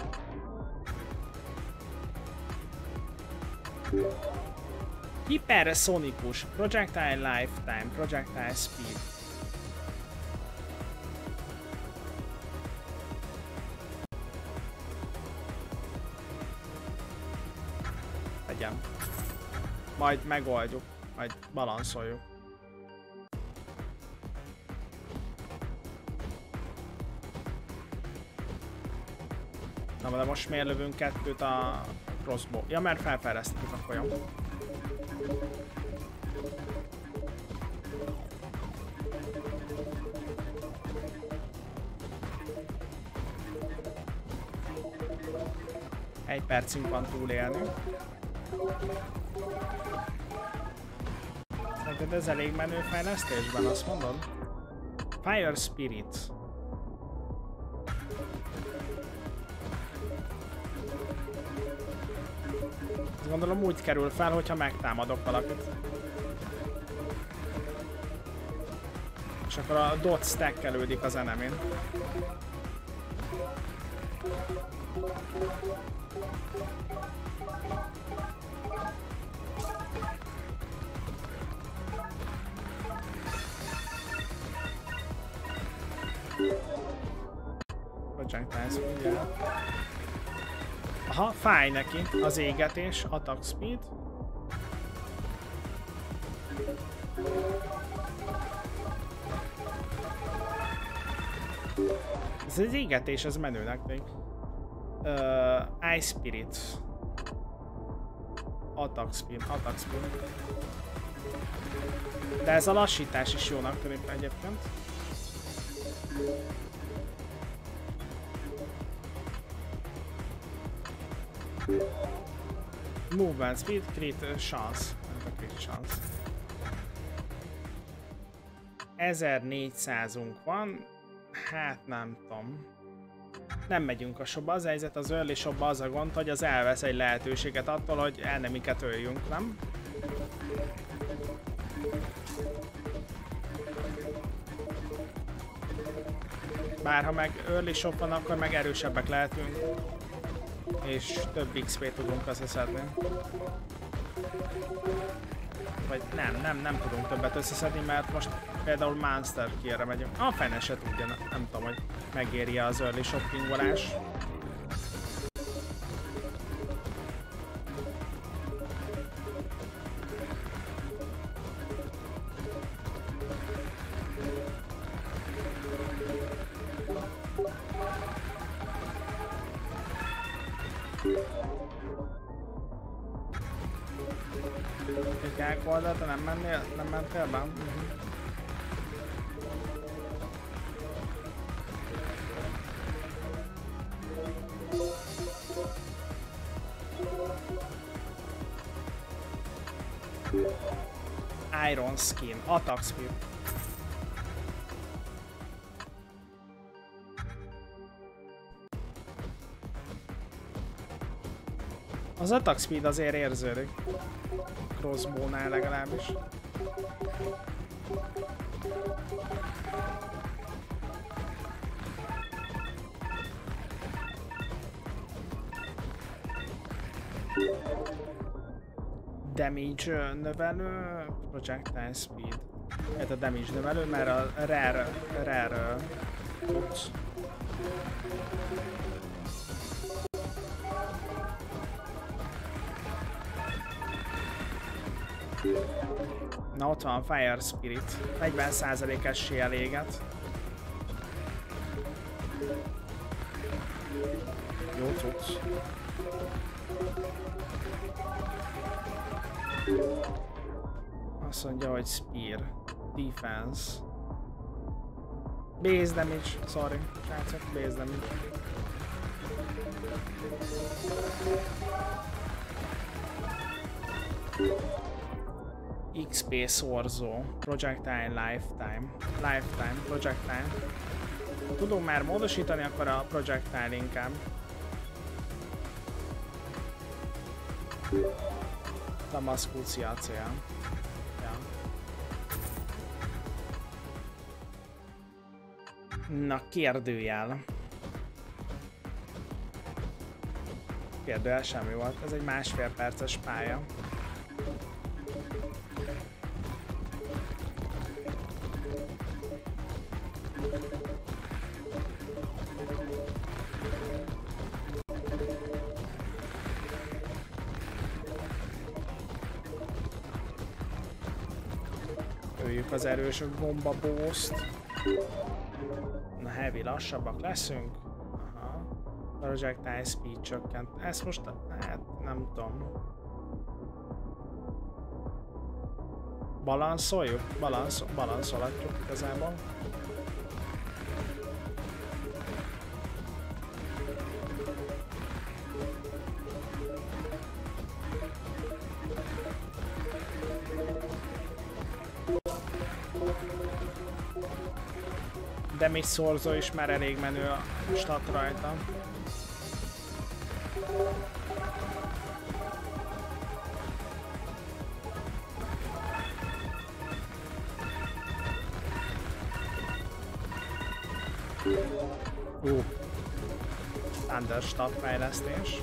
Hipersonikus, projectile lifetime, projectile speed. Legyen. Majd megoldjuk, majd balanszoljuk. Na, de most miért lövünk kettőt a crossbow? Ja, mert felfejlesztettük, akkor jó. Egy percünk van túlélni. Szerinted ez elég menő fejlesztésben, azt mondod? Fire Spirit. Gondolom úgy kerül fel, hogyha megtámadok valakit. És akkor a dot stackelődik az enemin. Aha, fáj neki az égetés, attack speed. Ez az égetés, ez menőnek még. Ice Spirit. Attack speed. De ez a lassítás is jónak tűnik egyébként. Movement speed, crit chance. Crit chance. 1400-unk van. Hát nem tudom. Nem megyünk a shopba. Az helyzet az early shopba az a gond, hogy az elvesz egy lehetőséget attól, hogy enemiket öljünk, nem? Bár ha meg early shop van, akkor meg erősebbek lehetünk. És több XP tudunk összeszedni. Vagy nem tudunk többet összeszedni, mert most például Monster Key-re megyünk. A fene se tudja, nem tudom, hogy megéri az early shoppingolás. Oldalt, nem mentél be? Iron Skin, Attack Speed. Az Attack Speed azért érződik. Crossbow-nál legalábbis. Damage növelő, projectile speed. Ez a damage növelő, mert a rare tudsz. Na ott van Fire Spirit, 40%-es séléget. Jó tudsz. Azt mondja, hogy Spear, Defense. Base damage, sorry, srácok, base damage. XP szorzó, projectile lifetime, projectile. Ha tudunk már módosítani, akkor a projectile inkább. Damaszkúcia a cél. Ja. Na, kérdőjel. Kérdőjel semmi volt, ez egy 1,5 perces pálya. Öljük az erős gombabószt. Na, heavy, lassabbak leszünk. Aha. Projectile speed csökkent. Ezt most, hát nem tudom. Balanszoljuk? Balanszolhatjuk igazából. De még szorzó is már elég menő a stat rajta. Thunder stat fejlesztés.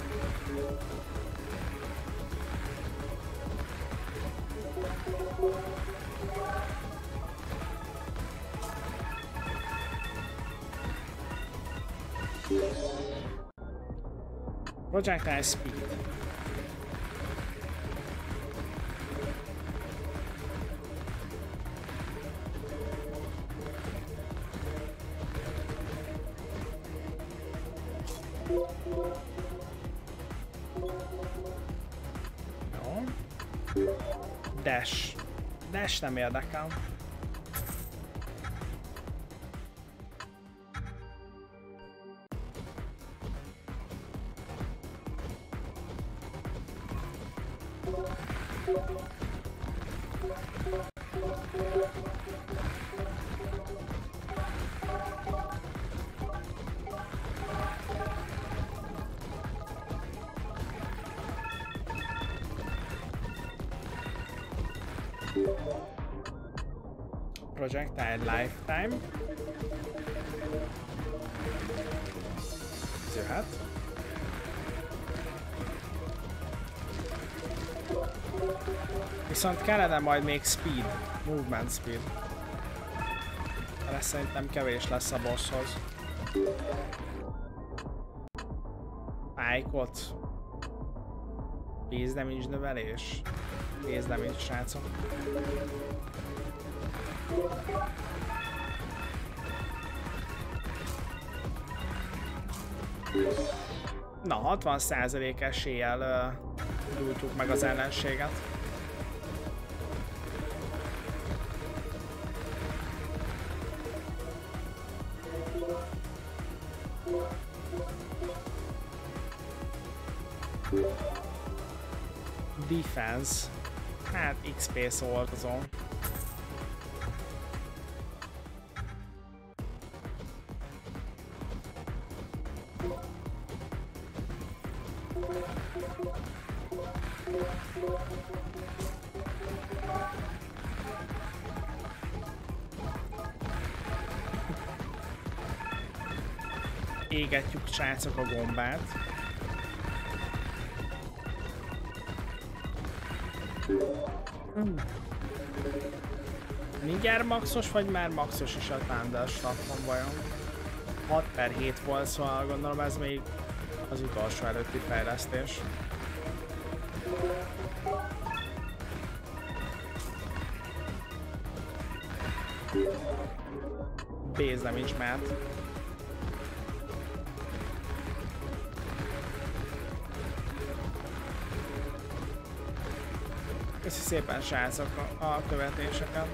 Projectile speed. Jó. Dash. Dash nem érdekel. Projectile lifetime. Ez jöhet. Viszont kellene majd még speed, movement speed. De szerintem kevés lesz a bosshoz. Pálykot. Base damage növelés. Base damage, srácok. Na, 60% eséllyel gyújtjuk meg az ellenséget. Defense. Hát XP szolgozó. Égetjük, srácok, a gombát. Mindjárt maxos, vagy már maxos is a Thunder Staffon vajon? 6/7 volt, szóval gondolom ez még az utolsó előtti fejlesztés. Base nem is mert. Köszi szépen, srácok, a követéseket.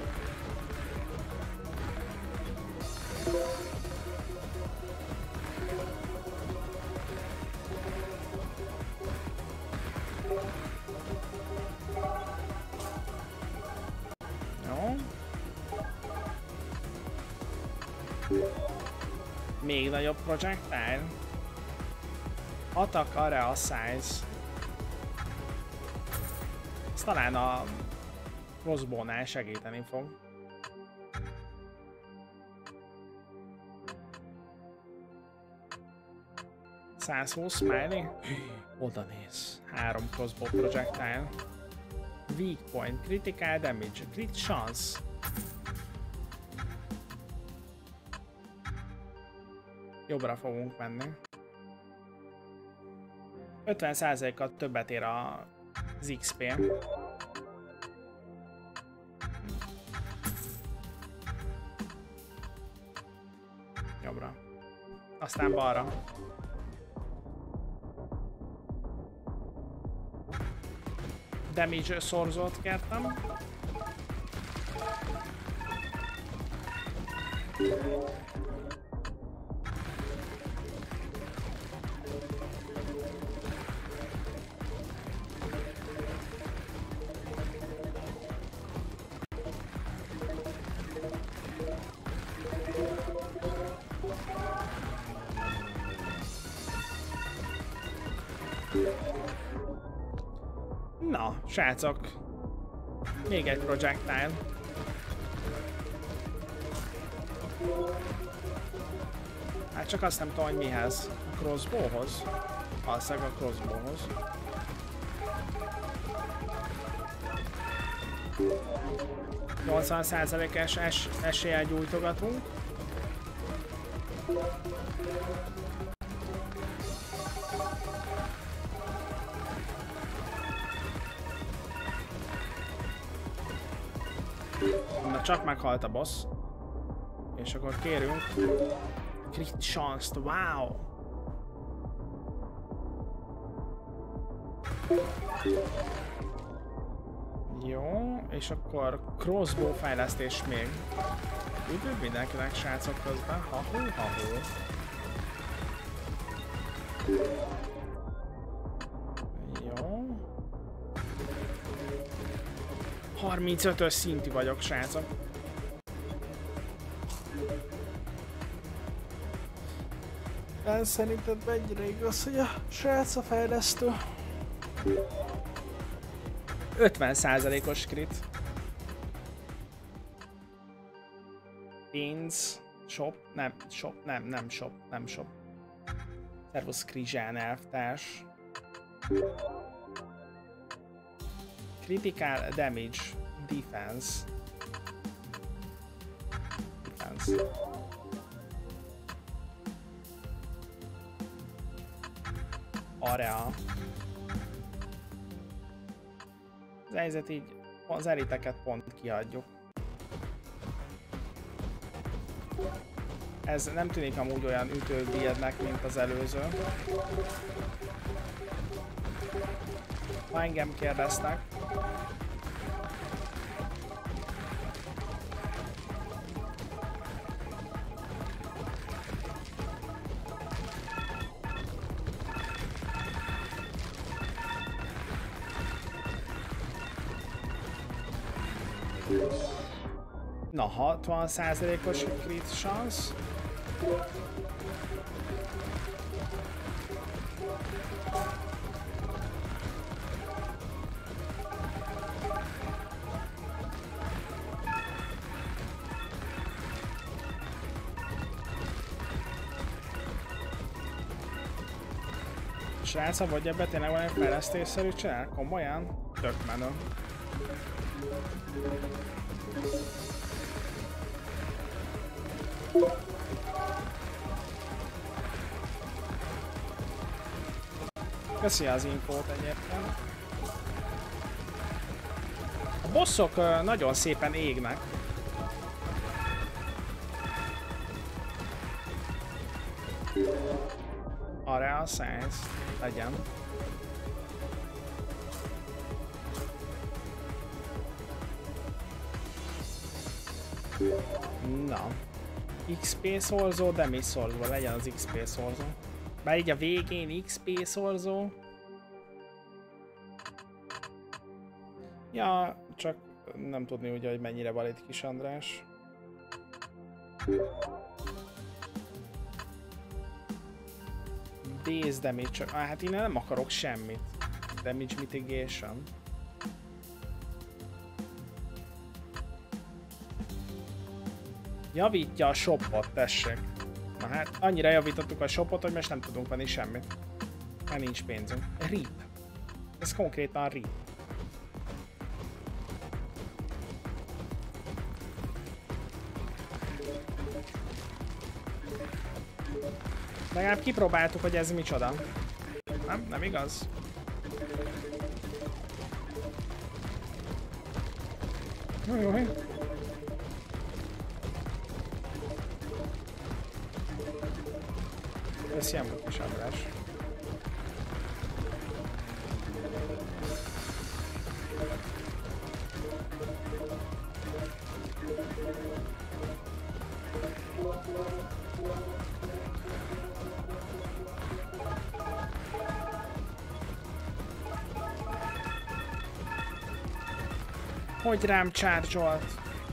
Jó. Még nagyobb projectile. Attack area size. Ez talán a crossbow-nál segíteni fog. 120 smiley. Oda néz. 3 crossbow projectile. Weak point, critical damage, crit chance. Jobbra fogunk menni. 50%-kal többet ér az XP. Jobbra. Aztán balra. Damage szorzót kértem. Na, srácok, még egy projectile. Hát csak azt nem tudom, hogy mihez. A crossbowhoz? Valószínűleg a crossbowhoz. %80-es eséllyel gyújtogatunk. Na, csak meghalt a boss. És akkor kérünk crit chance-t, wow! Jó, és akkor crossbow fejlesztés még. Üdv mindenkinek, srácok, közben. Ha-hú, ha-hú. Jó. 35-ös szintű vagyok, srácok. Szerinted mennyire igaz, hogy a srác a fejlesztő? 50%-os crit. Pénz, shop, nem shop. Szervusz Krizsán elvtárs. Critical damage, defense. Area. Az helyzet így, az eliteket pont kiadjuk. Ez nem tűnik amúgy olyan ütődíjednek, mint az előző. Ha engem kérdeztek. Na, 60%-os crit chance. Srácok, vagy ebbe tényleg valami fejlesztésszerű csinál? Komolyan? Tök menő. Köszi az infót egyébként. A bosszok nagyon szépen égnek. Arra a száz legyen. Na. XP szorzó, damage szorzó, legyen az XP szorzó. Bár így a végén XP szorzó. Ja, csak nem tudni ugye, hogy mennyire van itt Kis András. Base damage, csak hát én nem akarok semmit. Damage mitigation. Javítja a shopot, tessék. Na hát, annyira javítottuk a shopot, hogy most nem tudunk venni semmit. Már nincs pénzünk. RIP. Ez konkrétan RIP. Legalább kipróbáltuk, hogy ez micsoda. Nem? Nem igaz? Jó. Ez ilyen volt is András. Hogy rám charge-olt?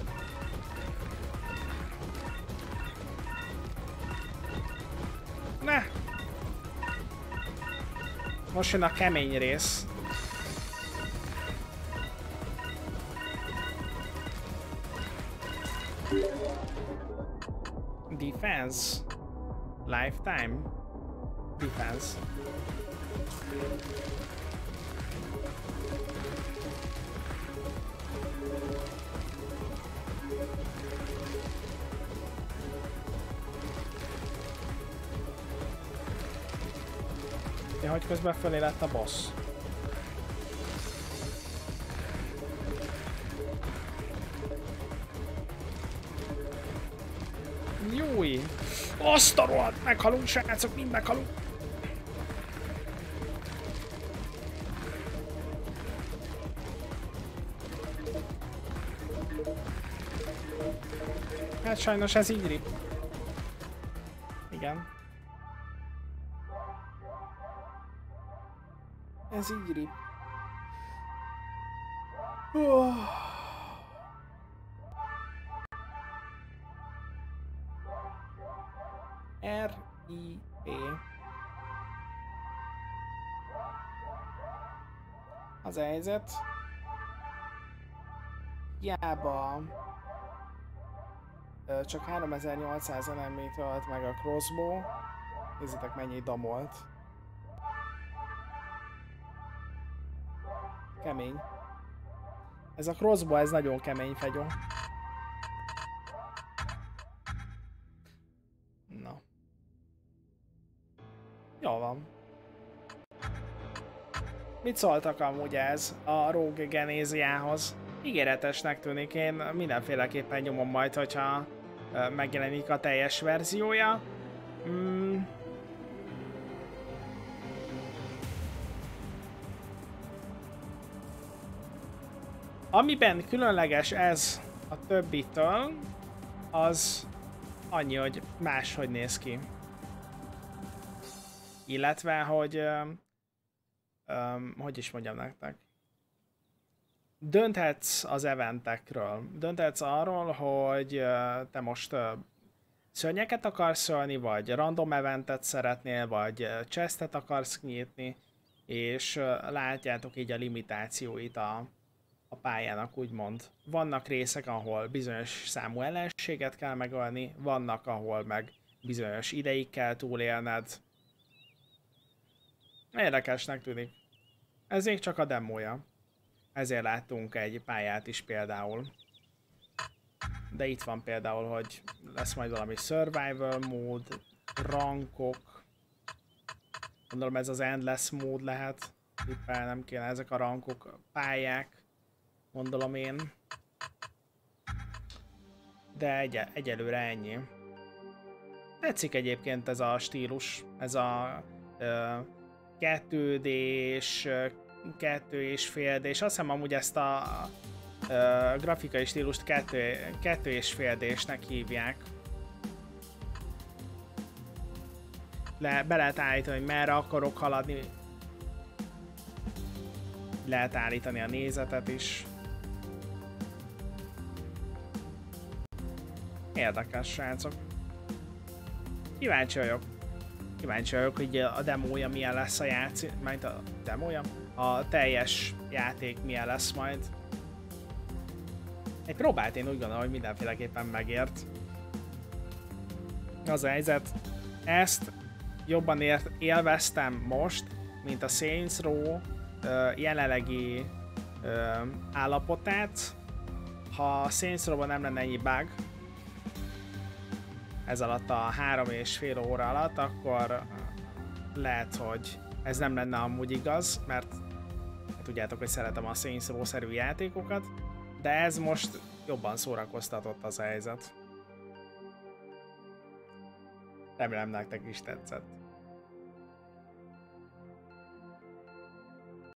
Ne! Most jön a kemény rész. Defense. Lifetime. Defense. Ja, hogy közben fölé lett a boss. Júj! Azt a rohadt! Meghalunk, srácok, mind meghalunk! Hát sajnos ez így rip. Igen. Ez így rip. R-I-P. Az a helyzet. Hiába csak 3800 NM-t ölt meg a crossbow. Nézzétek, mennyi damolt. Kemény. Ez a crossbow, ez nagyon kemény fegyó. Na. Jó van. Mit szóltak amúgy ez a Rogue Genéziához? Ígéretesnek tűnik, én mindenféleképpen nyomom majd, hogyha megjelenik a teljes verziója. Amiben különleges ez a többitől, az annyi, hogy máshogy néz ki. Illetve, hogy hogy is mondjam nektek. Dönthetsz az eventekről. Dönthetsz arról, hogy te most szörnyeket akarsz ölni, vagy random eventet szeretnél, vagy chestet akarsz nyitni, és látjátok így a limitációit a pályának, úgymond. Vannak részek, ahol bizonyos számú ellenséget kell megölni, vannak, ahol meg bizonyos ideig kell túlélned. Érdekesnek tűnik. Ez még csak a demója. Ezért láttunk egy pályát is például. De itt van például, hogy lesz majd valami survival mód, rankok. Gondolom ez az endless mód lehet. Tippel nem kéne, ezek a rankok, pályák. Gondolom én. De egyelőre ennyi. Tetszik egyébként ez a stílus. Ez a 2D-s, 2,5D-s. Azt hiszem amúgy ezt a grafikai stílust 2,5D-snek hívják. Be lehet állítani, hogy merre akarok haladni. Lehet állítani a nézetet is. Érdekes, srácok. Kíváncsi vagyok. Kíváncsi vagyok, hogy a demója milyen lesz a játék. Majd a demója? A teljes játék milyen lesz majd. Egy próbát én úgy gondolom, hogy mindenféleképpen megért. Az a helyzet, ezt jobban élveztem most, mint a Saints Row jelenlegi állapotát. Ha a Saints Row-ban nem lenne ennyi bug, ez alatt a 3,5 óra alatt, akkor lehet, hogy ez nem lenne amúgy igaz, mert tudjátok, hogy szeretem a Saints Row-szerű játékokat, de ez most jobban szórakoztatott az a helyzet. Remélem nektek is tetszett.